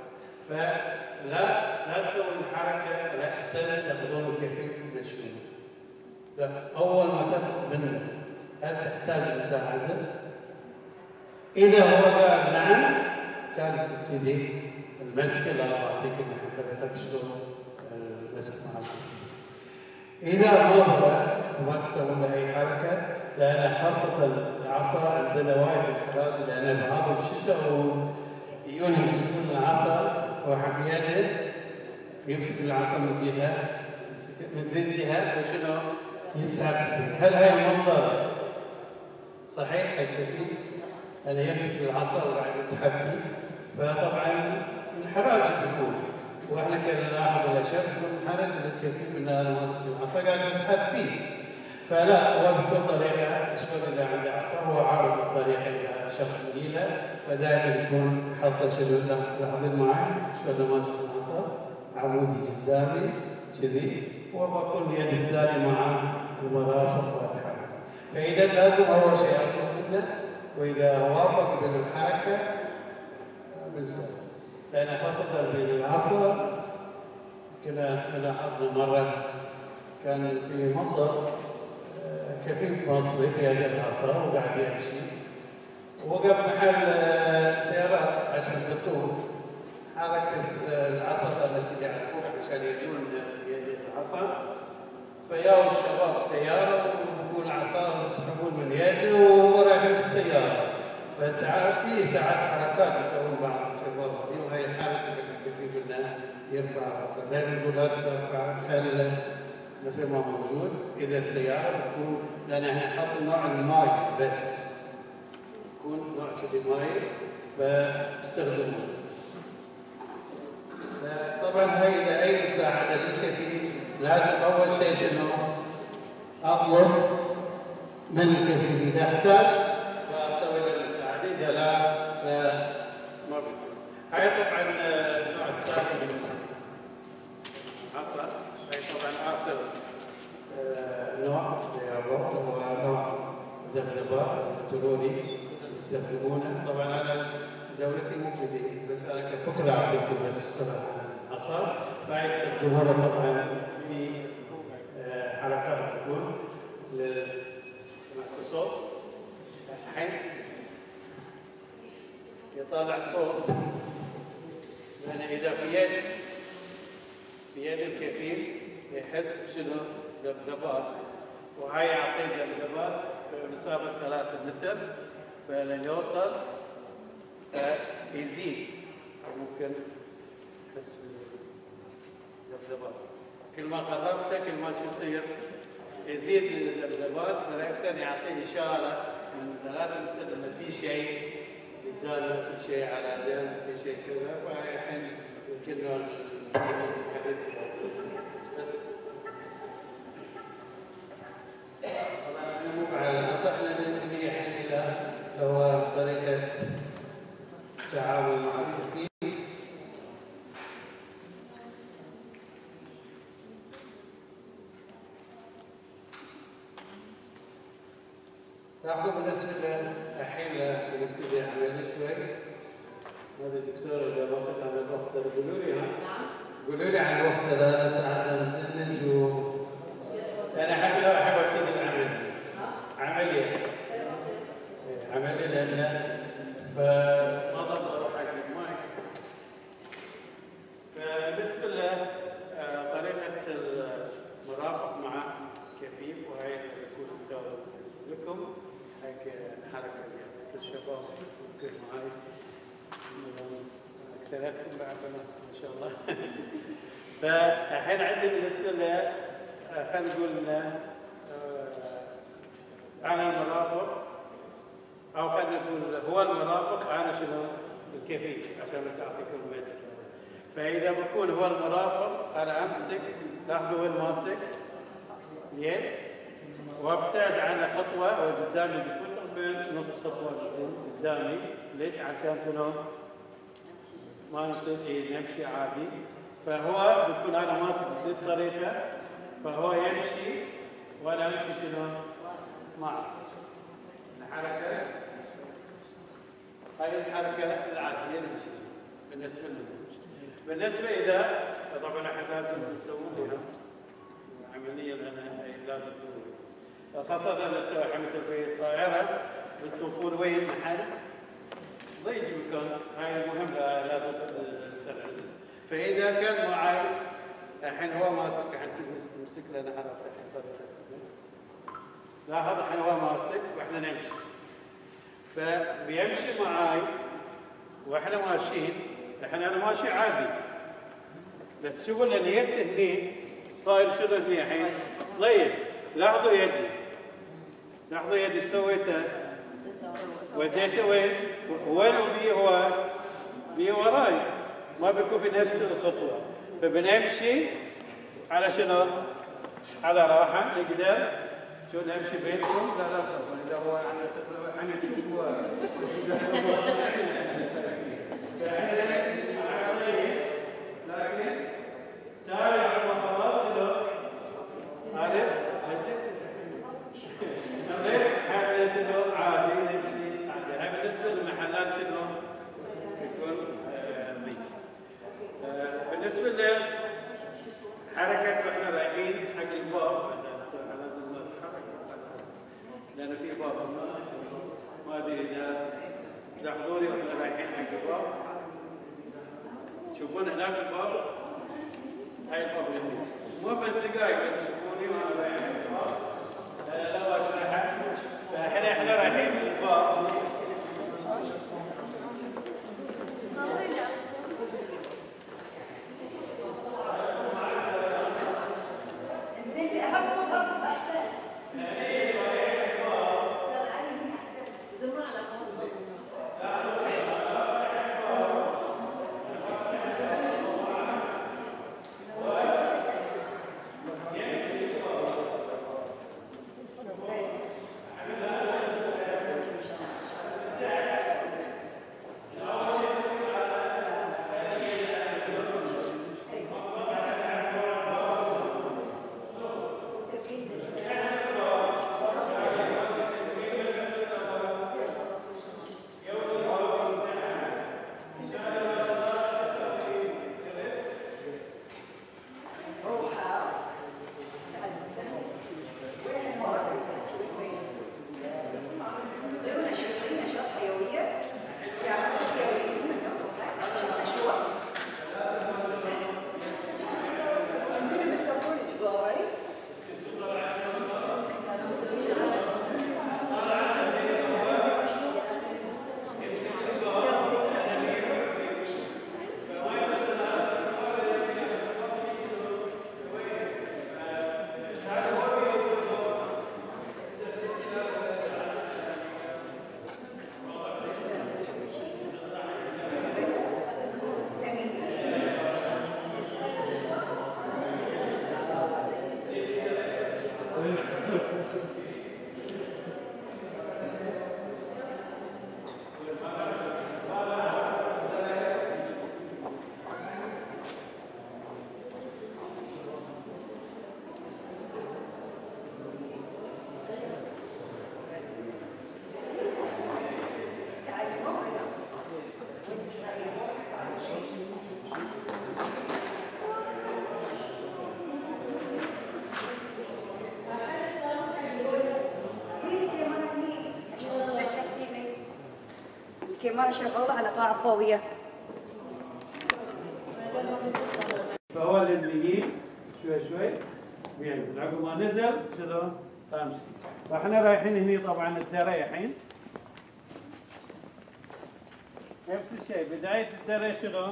فلا لا تسوي الحركه راسا تاخذون الكفيل تمشون. لا اول ما تاخذ منه هل تحتاج مساعده؟ اذا هو قال نعم كانت تبتدي المسك. لا اعطيك طريقه شلون المسك مع الكفيل. اذا هو ما تسوي له اي حركه لان خاصه العصا عندنا وايد انحراج لان بعضهم شو يسوون؟ يجون يمسكون العصا واحد بيده يمسك العصا من جهه من ذي جهه وشنو؟ يسحب. هل هاي المنظر صحيح الكفيل؟ أنا يمسك العصا وقاعد يسحب فيه فطبعا انحراج يكون. واحنا كنا نلاحظ الاشياء يكون انحراج للكفيل من انا ماسك العصا قاعد يسحب فيه. فلا هو بكل طريقه شلون اذا عنده عصا هو عارف الطريقه اذا شخص ثقيله فدائما يكون حاطه شنو لاحظين معي شلون ماسك العصا عمودي قدامي كذي وبكون يدي الثانيه مع المرافق واتحرك. فاذا لازم اول شيء اطلب منه واذا وافق بالحركه بنسوي. لان خاصه بالعصا كنا لاحظنا مره كان في مصر كفيل مصري في هذه العصا وقاعد يمشي ووقف محل سيارات عشان بتطوف. حركة العصا التي قاعد تطوف عشان يجون بيد العصا فياو الشباب سيارة ويقول العصا يسحبون من يده وهو رايح بالسيارة. فتعرف في ساعات حركات يسوون بعض الشباب وهي الحالة الكفيل انه يرفع العصا. دائما نقول لا ترفع خلي مثل ما موجود. اذا السياره تكون لان احنا نحط نوع الماي بس يكون نوع كذي ماي فاستخدموه. طبعا هاي اذا اي مساعده للكفيل لازم اول شيء شنو؟ اطلب من الكفيل اذا احتاج فاسوي له المساعده اذا لا فما بيكون. هاي طبعا النوع الثاني من العصا. هاي طبعا اخر نوع للربط هو نوع ذبذبات الكتروني يستخدمونه. طبعا انا دولتي مو كذي بس انا كفكره اعطيكم بس بسرعه عن العصا. فيستخدمونه طبعا في حركات تكون سمعتوا صوت؟ الحين يطلع صوت لان اذا في يد في يد الكفيل يحس بشنو؟ ذبذبات وهاي يعطيه ذبذبات بمسافه ثلاثة متر فلن يوصل يزيد ممكن يحس بالذبذبات. كل ما قربته كل ما شو يصير يزيد الذبذبات فليس يعطيه اشاره من ثلاثة متر انه في شيء قدامه في شيء على جنب في شيء كذا. فهي الحين يمكن بس طبعا مو على العصا احنا نبني الحين الى لو طريقه تعامل مع الكفيل. لاحظوا بالنسبه الحين نبتدي عمليه شوي. هذا الدكتور اذا ما قطع عن الوقت قولوا لي ها؟ قولوا لي عن الوقت لا ساعات ندمج و انا احب لا احب ابتدي العمليه. عمليه عمليه لان فما ضل اروح حق الماي. فبالنسبه له لكم حق حركه ديال الشباب كيف معي اكثرتكم بعد ما شاء الله. فالحين عندي بالنسبه ل خلينا نقول عن المرافق او خلينا نقول هو المرافق عن شنو؟ الكفيل عشان بس اعطيكم المسك. فاذا بكون هو المرافق انا امسك لاحظوا وين ماسك؟ يد وابتعد عنه خطوه وقدامي بكل طرفين نص خطوه قدامي، ليش؟ عشان شنو؟ ما نصير إيه نمشي عادي. فهو بيكون انا ماسك بهذه الطريقه فهو يمشي وانا امشي شنو؟ معه. الحركه هاي الحركه العاديه نمشي بالنسبه لنا. بالنسبه اذا طبعا احنا لازم نسوي لها عمليه لنا لازم نسوي خاصه مثل في الطائره بتطوفون وين محل ضيق مكان هاي المهم لازم تستبعد. فاذا كان معي الحين هو ماسك الحين تمسك لنا حركه الحين طريقه لاحظ الحين هو ماسك واحنا نمشي فبيمشي معاي واحنا ماشيين. الحين انا ماشي عادي بس شوفوا لان يدي هني صاير شنو هني الحين ضيق. لاحظوا يدي لاحظوا يدي ايش سويته؟ وديته وين؟ وين بي هو؟ بي وراي ما بيكون في نفس الخطوه. فبنمشي على شنو؟ على راحه نقدر شو نمشي بينكم؟ لا لا اذا هو يعني تشوفوا لكن تعالى على خلاص شنو؟ عارف؟ حتى شنو عادي نمشي عادي. هاي بالنسبه للمحلات شنو؟ تكون ضيق. بالنسبه لحركه واحنا رايحين حق الباب لازم نتحرك لان في باب ما ادري اذا لاحظوني واحنا رايحين حق الباب تشوفون هناك الباب هاي الباب اللي مو بس دقائق بس تشوفوني وانا رايح حق الباب لا اشرحها. فالحين احنا رايحين الباب الكاميرا شغالة على قاعة فاضية. فهو اللي بيجي شوي شوي بينزل عقب ما نزل شنو؟ تمشي. فاحنا رايحين هني طبعا الدرة الحين. نفس الشيء بداية الدرة شنو؟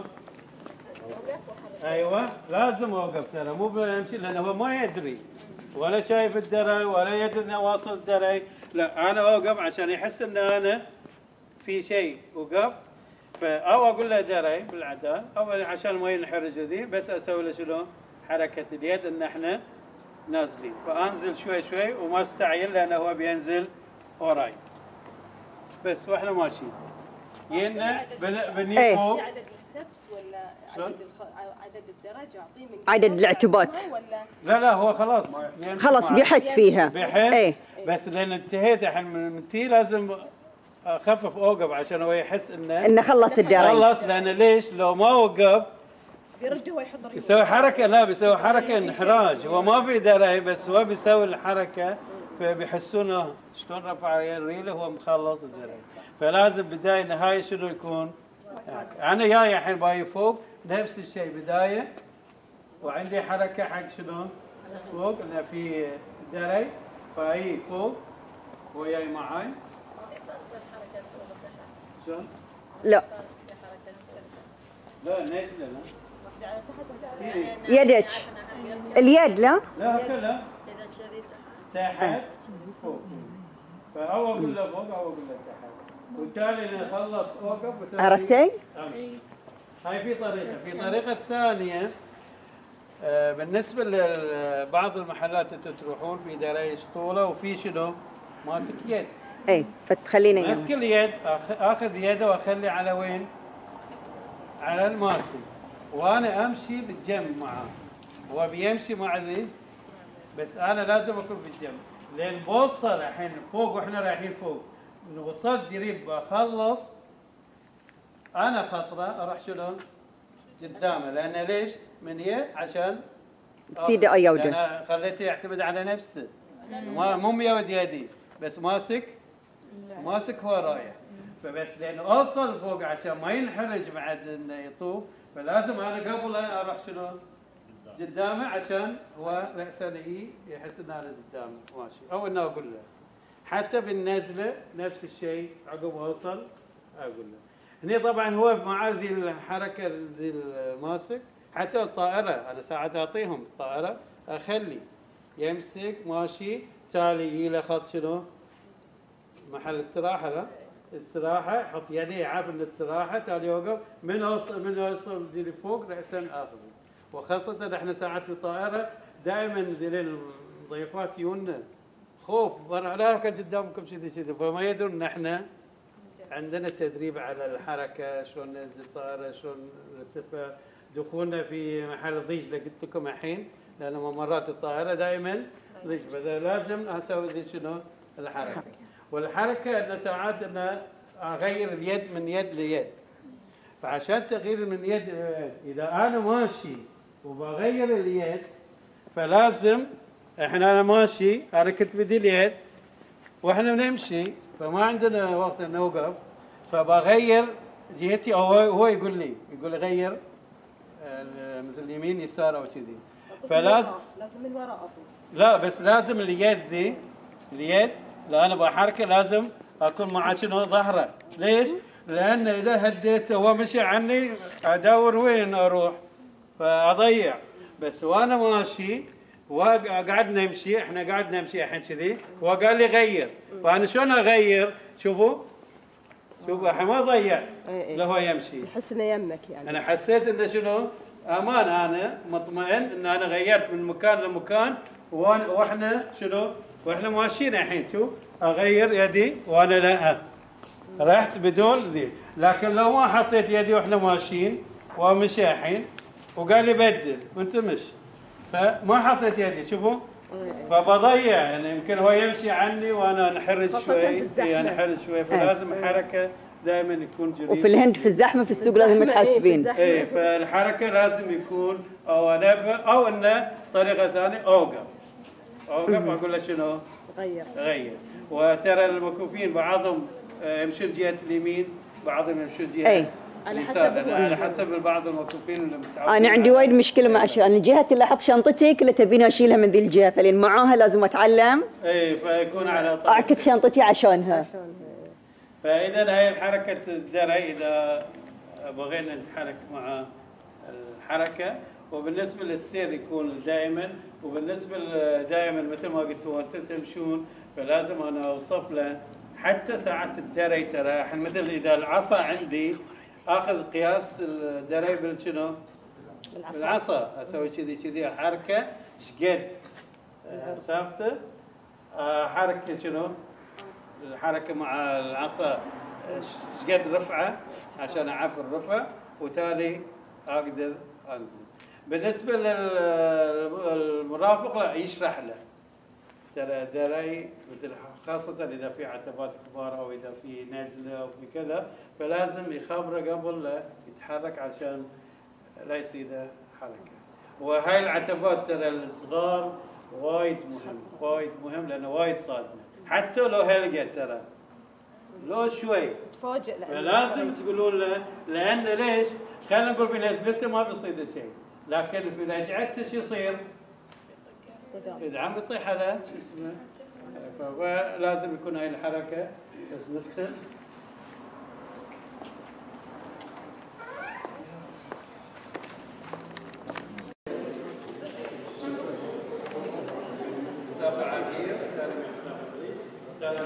ايوه لازم اوقف ترى مو بمشي لانه هو ما يدري ولا شايف الدرة ولا يدري انه واصل الدرة، لا انا اوقف عشان يحس ان انا في شيء وقفت، او اقول له دري بالعدال او عشان ما ينحرج ذي، بس اسوي له شنو؟ حركه اليد ان احنا نازلين، فانزل شوي شوي وما استعجل لانه هو بينزل وراي بس واحنا ماشيين. ينا بني فوق عدد الستبس ولا عدد عدد الدرج اعطيه من عدد العتبات ولا لا لا هو خلاص خلاص بيحس فيها بيحس ايه. بس لان انتهيت الحين من تي لازم اخفف اوقف عشان هو يحس انه انه خلص الدرج. خلص، لان ليش؟ لو ما وقف بيرد هو يحط رجله يسوي حركه، لا بيسوي حركه انحراج، هو ما في دري بس هو بيسوي الحركه فبيحسونه شلون رفع ريله هو مخلص الدري، فلازم بدايه نهايه شنو يكون؟ انا جاي الحين باي فوق نفس الشيء بدايه وعندي حركه حق شنو؟ فوق انه في دري فاي فوق هو جاي معاي. شلون؟ لا لا نزله لا يدك اليد لا لا كلها تحت فوق، فأو أقول له فوق أو أقول له تحت، وبالتالي نخلص أوقف. عرفتي؟ أمشي. هاي في طريقة، في طريقة ثانية آه بالنسبة لبعض المحلات أنتم تروحون في درايش طولة وفي شنو؟ ماسك يد. اي فتخلينا ماسك اليد آخذ يده وأخلي على وين؟ على الماسك، وأنا أمشي بالجنب معاه، هو بيمشي مع ذي بس انا لازم اكون بالجنب لين بوصل الحين فوق واحنا رايحين فوق، وصلت قريب بخلص انا خطره اروح شلون؟ قدامه، لان ليش؟ من يه عشان سيدي ايوده انا خليته يعتمد على نفسه، ما مو ميود يدي بس ماسك ماسك هو رايح، فبس لانه اوصل فوق عشان ما ينحرج بعد انه يطوف، فلازم انا قبل اروح شلون؟ قدامه عشان هو رأسا يحس ان انا قدامه ماشي، او انه اقول له حتى بالنزله نفس الشيء عقب اوصل اقول له. هني طبعا هو مع ذي الحركه ذي الماسك، حتى الطائره انا ساعات اعطيهم الطائره اخلي يمسك ماشي تالي يجي له خط شنو؟ محل استراحه، لا استراحه يحط يديه عارف ان الاستراحه تالي يوقف من اوصل من اوصل جري فوق رأسا اخذه. وخاصة احنا ساعات في الطائرة دائما ذيل الضيفات يجونا خوف برا لا قدامكم كذي كذي، فما يدرون ان احنا عندنا تدريب على الحركة، شلون ننزل الطائرة، شلون نرتفع، دخولنا في محل ضيج اللي قلت لكم الحين، لأن ممرات الطائرة دائما ضيج، فلازم اسوي ذي شنو؟ الحركة. والحركة ان ساعات ان اغير اليد من يد ليد، فعشان تغيير من يد اذا انا ماشي وبغير اليد فلازم احنا انا ماشي انا كنت بدي اليد واحنا بنمشي فما عندنا وقت نوقف، فبغير جهتي او هو يقول لي يقول لي غير مثل اليمين يسار او كذي، فلازم لازم من وراء اطول. لا بس لازم اليد ذي اليد لا انا بحركه لازم اكون مع شنو؟ ظهره. ليش؟ لان اذا هديته هو مشي عني ادور وين اروح فاضيع، بس وانا ماشي وقعدنا نمشي احنا قعدنا نمشي الحين كذي وقال لي غير، فانا شلون اغير؟ شوفوا شوفوا الحين ما ضيع لو هو يمشي، يحس انه يمك يعني. انا حسيت انه شنو؟ امان، انا مطمئن ان انا غيرت من مكان لمكان واحنا شنو؟ واحنا ماشيين الحين شوف اغير يدي وانا لا رحت بدون ذي، لكن لو ما حطيت يدي واحنا ماشيين ومشي الحين وقال لي بدل وانت مش، فما حطيت يدي شوفوا فبضيع، يعني يمكن هو يمشي عني وانا انحرج شوي يعني انحرج شوي، فلازم حركه دائما يكون جريء. وفي الهند في الزحمه في السوق لازم تحاسبين. اي فالحركه لازم يكون او انبه او انه طريقه ثانيه اوقف اوقف اقول له شنو؟ غير غير. وترى المكوفين بعضهم يمشون جهه اليمين بعضهم يمشون جهه أي. على حسب حسب هو. على حسب بعض الموظفين اللي متعودين. انا عندي وايد مشكله مع شيء، انا الجهه اللي احط شنطتي كلها تبيني اشيلها من ذي الجهه، فلين معاها لازم اتعلم اي فيكون على طريق. اعكس شنطتي عشانها. فاذا هاي الحركه الدرع اذا بغينا نتحرك مع الحركه، وبالنسبه للسير يكون دائما، وبالنسبه دائما مثل ما قلتوا انتم تمشون فلازم انا اوصف له حتى ساعات الدري. ترى الحين مثل اذا العصا عندي اخذ قياس الدري بالشنو؟ بالعصا، اسوي كذي كذي حركه ايش قد مسافته، حركه شنو؟ الحركه مع العصا ايش قد رفعه عشان اعرف الرفع، وتالي اقدر انزل. بالنسبه للمرافق لا يشرح له، ترى دري مثل خاصه اذا في عتبات كبار او اذا في نزله او في كذا، فلازم يخبره قبل لا يتحرك عشان لا يصير حركه. وهاي العتبات ترى الصغار وايد مهم، وايد مهم لانه وايد صادمه، حتى لو هلقه ترى لو شوي تفاجئ لأن فلازم تقولون له، لان ليش؟ خلينا نقول في نزلته ما بيصير شيء، لكن في رجعته شو يصير؟ اذا عم يطيح على شو اسمه، فلازم يكون هاي الحركه. بس ندخل مسافه عاديه، تالي مسافه قريب، تالي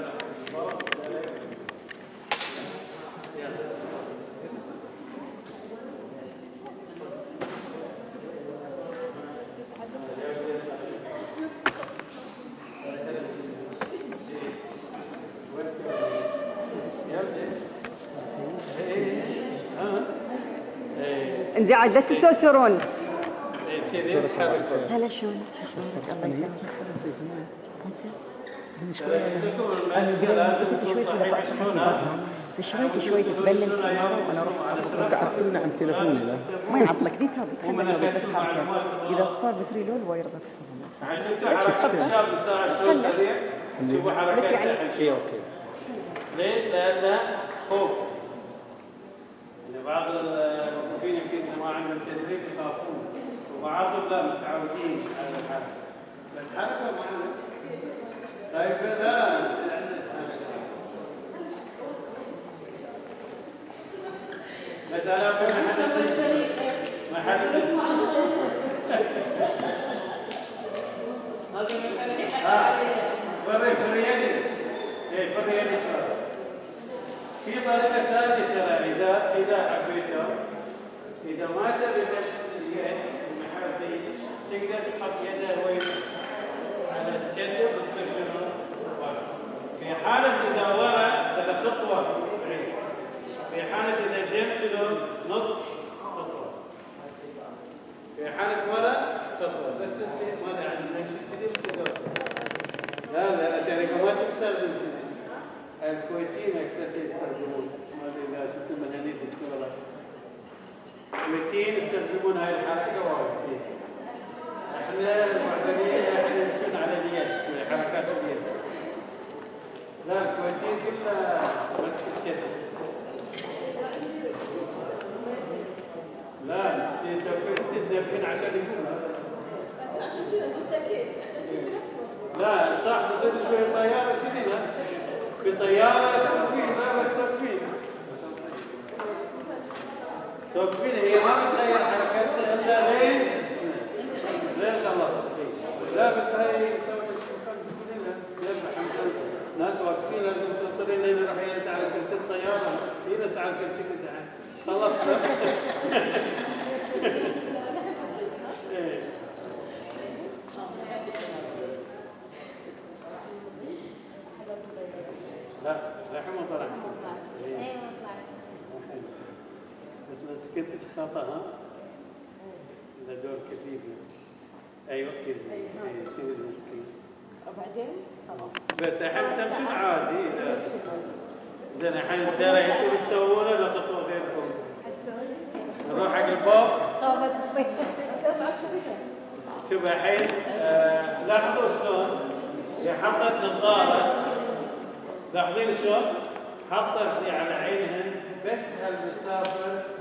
انزين عاد لا تسوسرون. كذي تحركون. هلا شلونك؟ شلونك؟ الله يسلمك. شوي شوي تتبلل وانا اروح قاعد تمنع عن تليفوني لا ما يعطلك دي ثابت خليك بس حركه اذا صار بتري لول وايد الحين شفتوا حركات الشاب الساعه شلون سريع؟ شوفوا حركات الحين. اي اوكي. ليش؟ لانه خوف. يعني بعض الموظفين يمكن اذا ما عندهم تدريب يخافون، وبعضهم لا متعودين على الحركه. الحركه معنا خايفه؟ لا بس انا ما حد وريك فرياني ايه فرياني في طريقه ثانيه ترى، اذا اذا حبيته اذا ما تبي تغسل اليد المحاذير تقدر تحط يده وين على الجنب وتصير في حاله اذا ورا ترى خطوه بعيد، في حاله اذا جنب شنو نص خطوه، في حاله ورا خطوه. بس انت ما ادري عن كذي بتقدر. لا لا الشركه ما تستخدم كذي، الكويتيين اكثر شيء يستخدمون، ما ادري اذا شو اسمه هني دكتوره، الكويتيين يستخدمون هاي الحركه وايد. احنا المعتدين احنا نمشون على اليد شوي حركات اليد. لا الكويتيين كلها مسك الشد. لا تدبين عشان يقولها. لا صح بس شوي طياره كذي، لا في طياره توقفين، لا بس توقفين توقفين هي ما بتغير حركتها الا لين لين خلصت. لا بس هاي يسوي ناس واقفين لازم تنطرين لين يروح يجلس على كرسي الطياره، يجلس على الكرسي بتاعه خلصت. لا الحين ما طلعت. ايوه ما طلعت. بس ما سكتش خطا ها؟ لا دور كفيف. ايوه كذي كذي المسكين. وبعدين خلاص. بس الحين تمشون عادي اذا شو اسمه. زين الحين الدرع انتم تسوونه لا خطوه غيركم. نروح حق الباب. طابت الطيب. شوف الحين آه لاحظوا شلون هي حطت نظاره، لاحظين شلون؟ حطت على عينها بس هالمسافه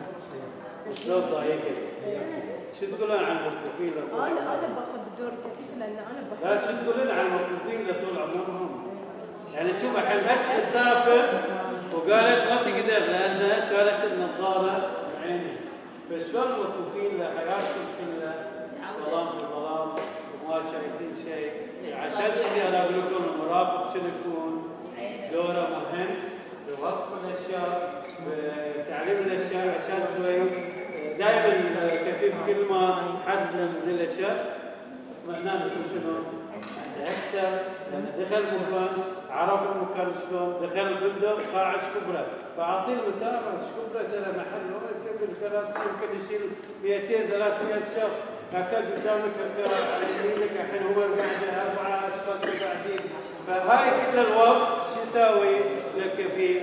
لو ضايقك. شو تقولون عن الموقوفين لطول انا انا باخذ دور كفيف لان انا باخذ. لا شو تقولون عن الموقوفين لطول عمرهم؟ يعني شوف الحين بس تسافر وقالت ما تقدر لان شالت النظاره عيني. فشلون الموقوفين لحياتهم كلها ظلام في ظلام وما شايفين شيء. عشان كذي انا اقول لكم المرافق شنو يكون؟ دوره مهم بوصف الاشياء بتعليم الاشياء عشان شوي دائما كفيف كل ما حسنا من ذي الاشياء اطمئنان يصير شنو؟ اكثر لان دخل المكان عرف المكان شلون دخل الفندق قاعه شكبره فاعطيه المسافه شكبره ترى محل يمكن الكراسي يمكن يشيل مئتين ثلاثمئة شخص هكذا قدامك على يمينك الحين هو قاعد اربعه اشخاص قاعدين فهاي كل الوصف شو يساوي للكفيف؟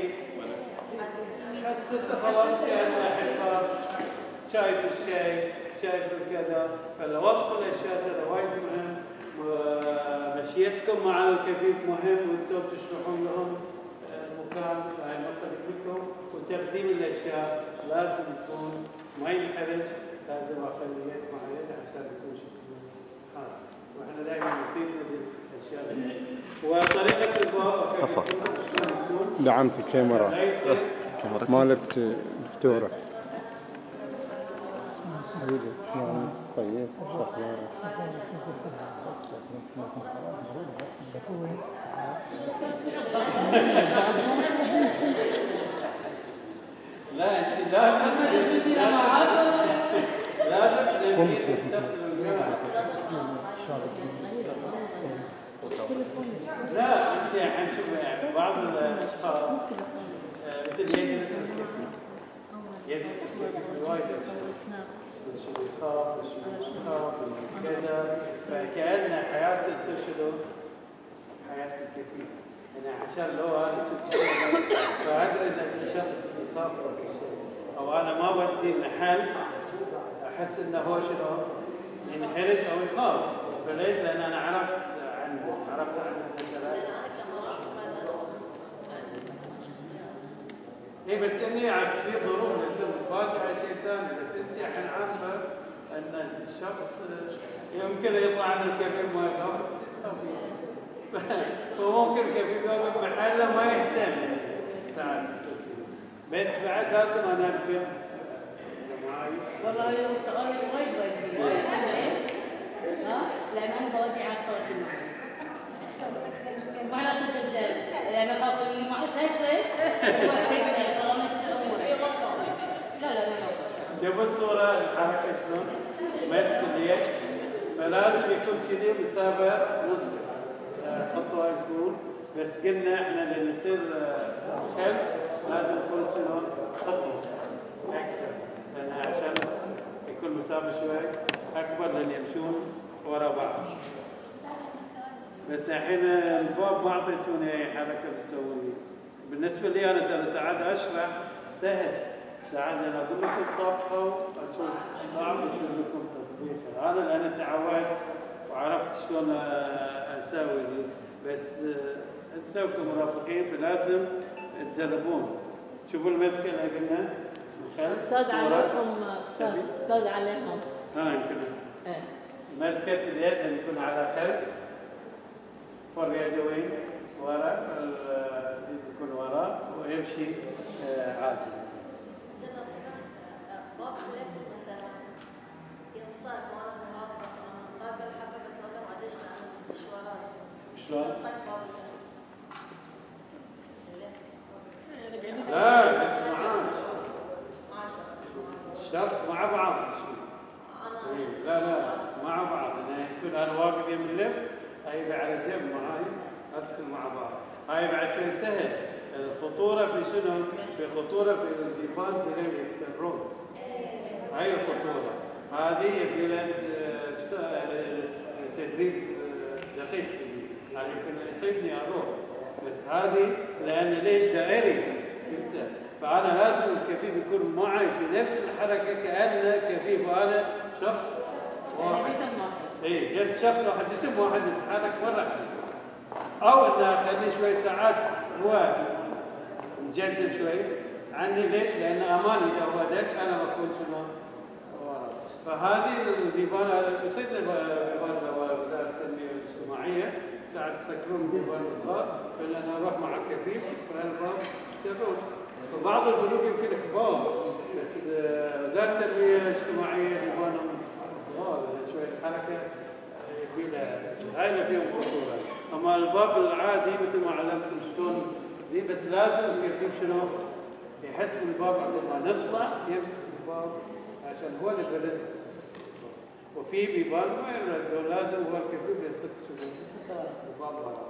حسسه خلاص كانه حصار شايف الشيء شايف الكذا فالوصف الاشياء ترى وايد مهم ومشيتكم مع الكفيف مهم وانتم تشرحون لهم المكان هاي النقطه لكم وتقديم الاشياء لازم يكون ما ينحرج لازم اخلي يد مع يد عشان يكون شو اسمه خاص واحنا دائما نصير الاشياء وطريقه الباب دعمت الكاميرا مالت دكتوره طيب لا انت لازم لازم تنبهي الشخص المجمع لا انت الحين شوف يعني بعض الاشخاص مثل يدرس الكفي يدرس الكفي وايد اشياء شو يخاف شو يخاف كذا فكأن حياته تصير شنو؟ حياة الكفيف يعني عشان لو انا شفت فادري ان الشخص يخاف ولا شيء او انا ما ودي محل احس انه هو شنو؟ ينحرج او يخاف فليش؟ لان انا عرفت عنه عرفت عنه مثلا اي بس اني عارف في ظروف يصير مفاجاه شيء ثاني بس انت الحين عارفه ان الشخص يمكن يطلع عن الكفيف ما يخاف فممكن كفيف يوقف محله ما يهتم ساعات يصير شيء بس بعد لازم انبه معي والله سؤال وايد وايد ليش؟ ها؟ لان انا بودي على الصوت معي ما علاقة الجد لان اخاف اللي ما تشرب لا لا لا شوفوا الصورة الحركة شلون؟ ماسك اليد فلازم يكون كذي مسافة نص خطوة يكون بس قلنا احنا اللي نصير خلف لازم يكون شلون؟ خطوة أكثر لأن عشان يكون مسافة شوي أكبر لأن يمشون ورا بعض بس الحين الباب ما أعطيتوني أي حركة بتسووني بالنسبة لي أنا ترى ساعات أشرح سهل ساعات انا اقول لكم طبخه اشوف صعب يصير لكم تطبيق انا لان تعودت وعرفت شلون اسوي ذي بس انتم كمرافقين فلازم تدربون شوفوا المسكه اللي قلنا الخلف استاذ عليكم استاذ استاذ عليكم ها يمكن ايه مسكه اليد ان يكون على خلف فر يدوي ورا يكون ورا ويمشي عادي باب خلفت مثلا ينصاد وانا مرافق ما اقدر احرك بس لازم ادش لان مشوارات شلون؟ ينصاد باب لا معاش الشخص مع بعض لا لا مع بعض انا يكون انا واقف يم اللف هاي على جنب معاي ادخل مع بعض هاي بعد شوي سهل الخطوره في شنو؟ في خطوره في الجبال اللي يفترون هاي الخطورة هذه يبي لها تدريب دقيق يعني يمكن يصيدني اروح بس هذه لان ليش دائري يفتح فانا لازم الكفيف يكون معي في نفس الحركه كانه كفيف وانا شخص واحد جسم واحد اي شخص واحد جسم واحد يتحرك مره او انه اخليه شوي ساعات هو مجدد شوي عني ليش؟ لان امان اذا هو دش انا بكون شنو؟ فهذه البيبان بسيطة بيبان وزارة التنمية الاجتماعية ساعة تسكرون البيبان الصغار فإن أنا أروح مع الكفيف فالباب يفتحون. وبعض البنوك يمكن كبار بس وزارة التنمية الاجتماعية بيبانهم صغار شوية الحركة يبيلها هاي فيهم خطورة. أما الباب العادي مثل ما علمتكم شلون دي بس لازم الكفيف شنو يحس بالباب عندما نطلع يمسك الباب عشان هو اللي بلد. وفي بيبان ما يردوا لازم هو الكفيف يصك شنو الباب هذا.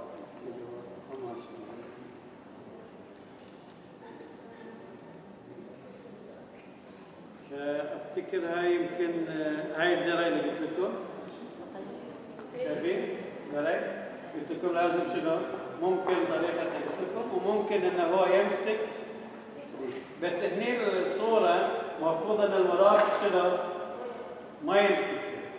افتكر هاي يمكن هاي الدراي اللي قلت لكم شايفين؟ دراي قلت لكم لازم شنو؟ ممكن طريقة قلت لكم وممكن انه هو يمسك بس هني الصورة المفروض ان المرافق شنو؟ ما يمسك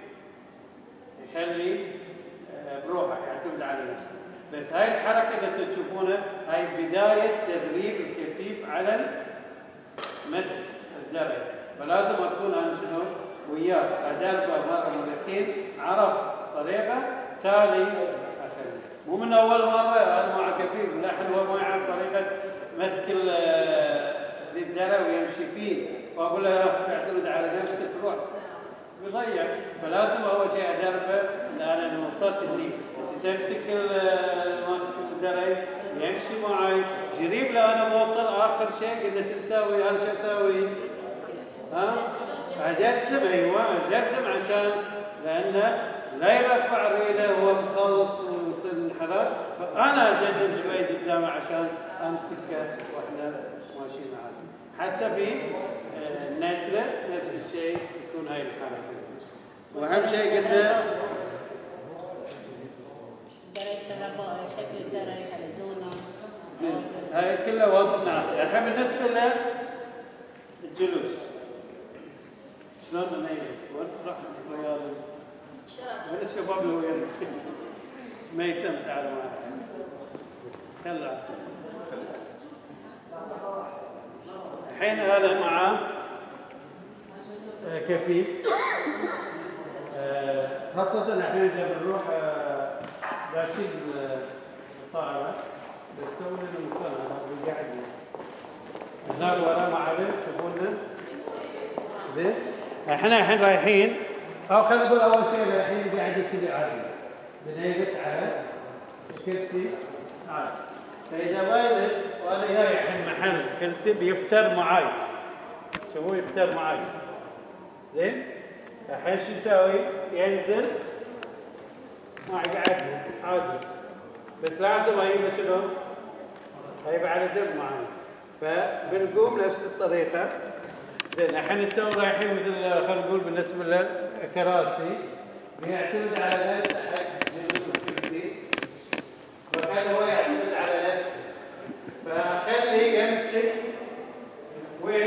يخلي بروحه يعتمد على نفسه. بس هاي الحركة اللي تشوفونها هاي بداية تدريب الكفيف على مسك الدرع. فلازم اكون انا شنو وياه ادربه مره مرتين عرف طريقه تالي اخلي مو من اول مره انا مع كفيف لحن هو ما يعرف طريقه مسك الدرع ويمشي فيه واقول له اعتمد على نفسك روح بيضيع. فلازم اول شيء ادربه ان انا لما وصلت هني انت تمسك ماسك الدرع يمشي معي قريب لا انا بوصل اخر شيء قلنا شو نسوي انا شو اسوي؟ ها؟ اجدم ايوه اجدم عشان لانه لا يرفع ريله وهو مخلص ويصير الانحراج فانا اجدم شوي قدامه عشان امسكه واحنا ماشيين عادي. حتى في النزله نفس الشيء يكون هاي الحركه. واهم شيء قلنا شكل الدرج على زونه زين هاي كلها وصف نعطي. الحين بالنسبه للجلوس شلون نميز؟ وين راح الرياض؟ وين الشباب اللي وياك؟ ميثم تعال معي. يلا عسل. الحين انا مع كفيف خاصة الحين اذا بنروح داشين الطائرة بنسوي لنا مكان هذا قاعد هناك ورا معالم تشوفونا زين. احنا الحين رايحين او خلينا نقول اول شيء رايحين قاعده كذي عادي بنجلس على الكرسي عادي. فاذا بجلس وانا جاي الحين محل كرسي بيفتر معاي شوفوا يفتر معاي زين. الحين شو يسوي؟ ينزل ما يقعدني عادي بس لازم اجيبه شنو؟ اجيبه على جنب معي. فبنقوم نفس الطريقه زين. الحين انتم رايحين مثل خلينا نقول بالنسبه للكراسي بيعتمد على نفسه حق جلوس الكرسي فخلي هو يعتمد على نفسه فخلي يمسك وين؟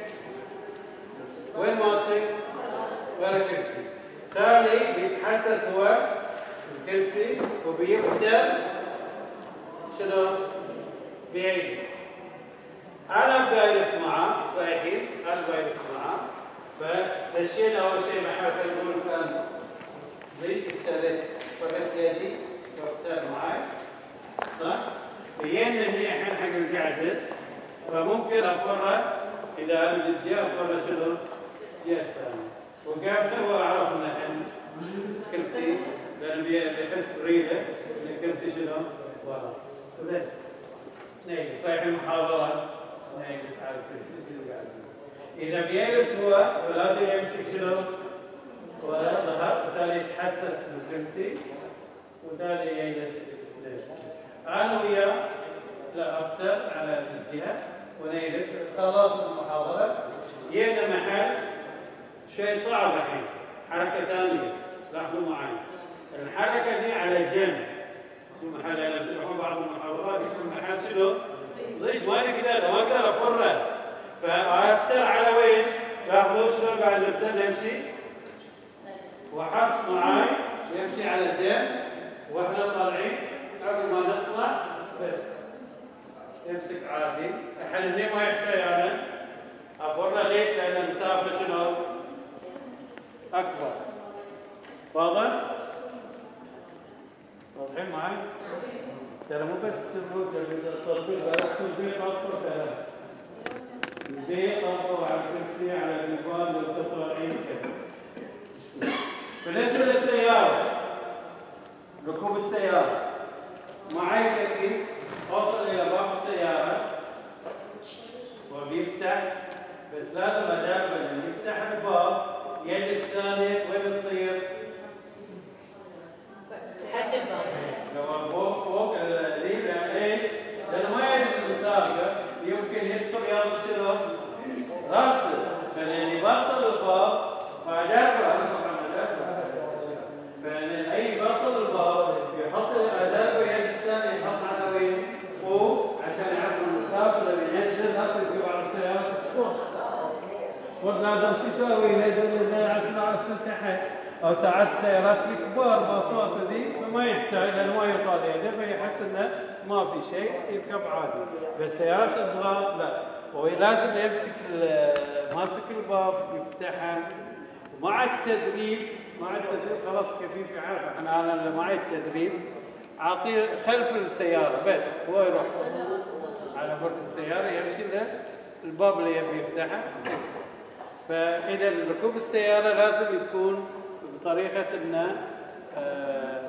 وين ماسك؟ ورا الكرسي. تالي بيتحسس هو الكرسي وبيفتر شنو؟ بيجلس. انا بجالس معاه رايحين انا بجالس معاه فدشينا اول شيء محل خلينا نقول كان زي الثالث فرقت يدي وافتر معي صح؟ بيجينا هني الحين حق القعده فممكن افرق اذا انا من الجهه افرق شنو؟ الجهه الثانيه. وقابله هو عرفنا الحين الكرسي لانه بيحس بريده ان الكرسي شنو؟ ورا بس نجلس رايحين محاضره نجلس على الكرسي كذا قاعدين. اذا بيجلس هو فلازم يمسك شنو؟ ورا ظهر وبالتالي يتحسس بالكرسي وبالتالي يجلس نفسه. انا وياه لا افتر على الجهه ونجلس خلصنا المحاضره جينا محل شيء صعب الحين حركه ثانيه لاحظوا معي. الحركه دي على جنب شو محل انا بتروحون بعض المحاضرات يكون محل شنو؟ ضيق ما يقدر ما اقدر افرق فافتر على وين؟ لاحظوا شلون قاعد افتر نمشي وحص معاي يمشي على جنب واحنا طالعين قبل ما نطلع بس يمسك عادي. الحين هني ما يحتاج انا افرق ليش؟ لان المسافه شنو؟ اكبر. واضح؟ واضحين معي؟ ترى مو بس التطبيق، التطبيق اكبر كلام. البيت اكبر على الكرسي على الجوال لو تطلعين كذا. بالنسبه للسياره، ركوب السياره معي كيف اوصل الى باب السياره وبيفتح، بس لازم ادرب لما يفتح الباب يد الثانيه وين تصير؟ حد الباب. لو فوق فوق الليله ليش؟ لانه ما يجوز المسافه يمكن يدخل ياخذ شنو؟ راسه، فاللي يبطل الباب فادربه انا طبعا ادربه. فاي يبطل الباب يحط ادربه يد الثانيه يحط على وين؟ فوق عشان يعرف المسافه اللي ينزل اصلا في بعض السيارات تسقط. ولازم شو يسوي؟ ينزل على السن تحت، او ساعات سيارات في كبار باصات ذي ما يحتاج لانه ما يطال يده فيحس انه ما في شيء يركب عادي، بس سيارات الصغار لا، هو لازم يمسك ماسك الباب يفتحها. مع التدريب مع التدريب خلاص كفيف يعرف. احنا انا اللي معي التدريب اعطيه خلف السياره بس هو يروح على برك السياره يمشي له الباب اللي يبي يفتحه. فاذا ركوب السياره لازم يكون بطريقه انه آه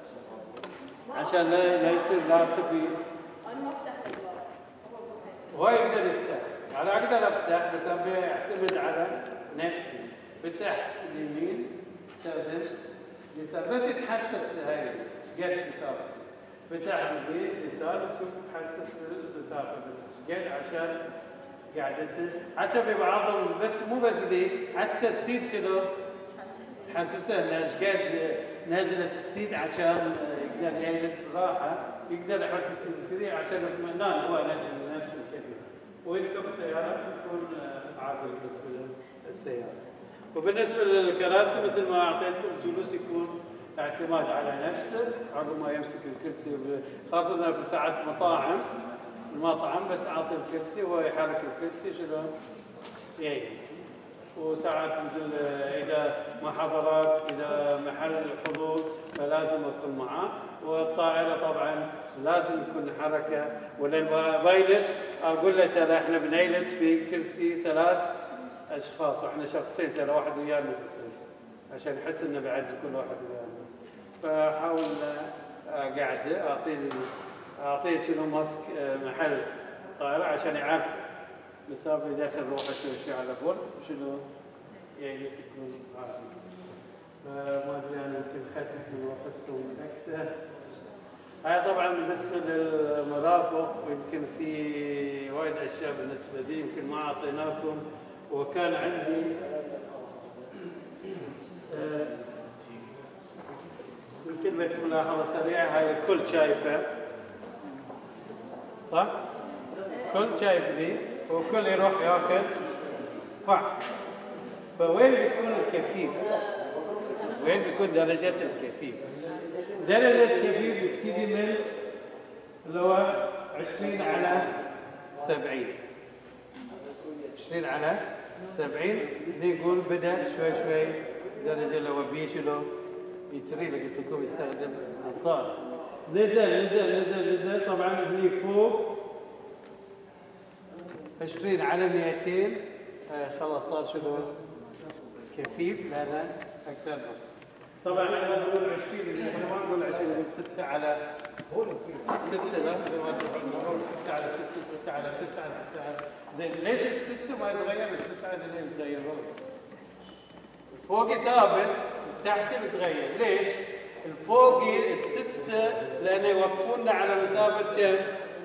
عشان لا, لا يصير لاصق. انا ما افتح الباب. هو يقدر يفتح، انا اقدر افتح بس ابي اعتمد على نفسي. فتح اليمين استخدم اليسار بس يتحسس هاي ايش قد المسافه. فتح اليسار تشوف تحسس بالمسافه بس ايش قد عشان قاعدته. حتى في بعضهم بس مو بس ذي، حتى السيد شنو تحسسه انه ايش قد نزلت السيد عشان يقدر يجلس براحه، يقدر يحسس كذي عشان الاطمئنان هو نفس الكلمه. ويركب السياره يكون عادي بالنسبه للسياره. وبالنسبه للكراسي مثل ما اعطيتكم الجلوس يكون اعتماد على نفسه عقب ما يمسك الكرسي، خاصه في ساعات مطاعم المطعم بس اعطي الكرسي وهو يحرك الكرسي شلون يجلس. وساعات مثل اذا محاضرات اذا محل حضور فلازم اكون معاه. والطائره طبعا لازم يكون حركه. ولا بيجلس اقول له ترى احنا بنجلس في كرسي ثلاث اشخاص واحنا شخصين، ترى واحد ويانا بس عشان يحس انه بعد كل واحد ويانا. فاحاول قاعده اعطيه اعطيه شنو ماسك محل الطائره عشان يعرف مسافه يدخل روحه شوي على بول وشنو يجلس يكون عادي. فما ادري انا يمكن اخذت من وقتكم اكثر. هاي طبعا بالنسبه للمرافق، ويمكن في وايد اشياء بالنسبه لي يمكن ما اعطيناكم. وكان عندي يمكن بس ملاحظه سريعه. هاي الكل شايفه صح؟ كل شايف ذي وكل يروح ياخذ فحص. فوين بيكون الكفيف؟ وين بيكون درجة الكفيف؟ درجة الكفيف بتبتدي من اللي هو عشرين على سبعين. عشرين على سبعين دي يقول بدأ شوي شوي درجة اللي هو بيشلو يتري اللي قلت لكم يستخدم النظارة. نزل نزل نزل نزل طبعا هني فوق عشرين على مئتين آه خلاص صار شنو كفيف لأنه أكثر. طبعا احنا نقول عشرين، احنا ما نقول عشرين، نقول ستة على ستة. لا نقول ستة على ستة، ستة على تسعة، ستة على زين. ليش الستة ما يتغير؟ التسعة اللي يتغير الفوقي ثابت، التحتي بتغير. ليش؟ الفوقي الستة لأنه يوقفونا على مسافة كم؟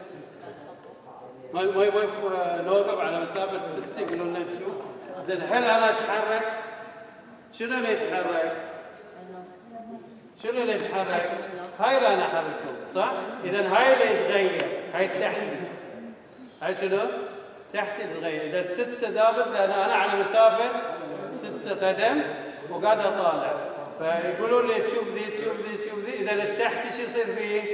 ما ما ما نوقف على مسافة ستة يقولون لنا نشوف. زين هل أنا أتحرك؟ شنو اللي يتحرك؟ شنو اللي يتحرك؟ هاي اللي أنا أحركهم صح؟ إذا هاي اللي يتغير، هاي تحتي. هاي شنو؟ تحتي تتغير. إذا الستة ثابت لأن أنا على مسافة ستة قدم وقاعد أطالع. فيقولون لي تشوف ذي تشوف ذي تشوف ذي. إذا التحتي شو يصير فيه؟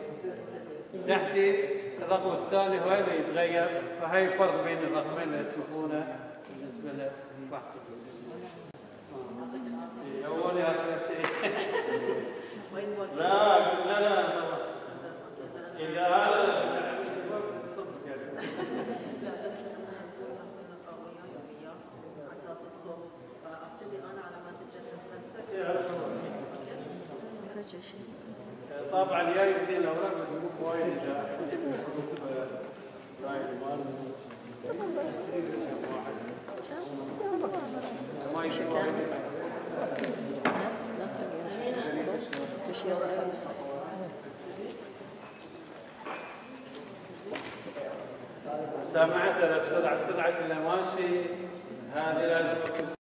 تحتي الرقم الثاني هو اللي يتغير. فهي الفرق بين الرقمين اللي تشوفونه بالنسبه للفحص. الجلوس. شكرا. شكرا. شكرا. شكرا. شكرا. شكرا. شكرا. شكرا. شكرا. شكرا. شكرا. شكرا. شكرا. شكرا. شكرا. شكرا. شكرا. شكرا. شكرا. اول يا اخر شيء. وين وقت؟ لا لا لا خلاص. اذا هذا على اساس الصوت فابتدي انا على ما تتجهز نفسك. طبعا جاي بدين الاوراق بس مو وايد اذا ما يشوف ناس ناس تشير سامعت انا بسرعه سرعه اللي ماشي هذه لازم اكون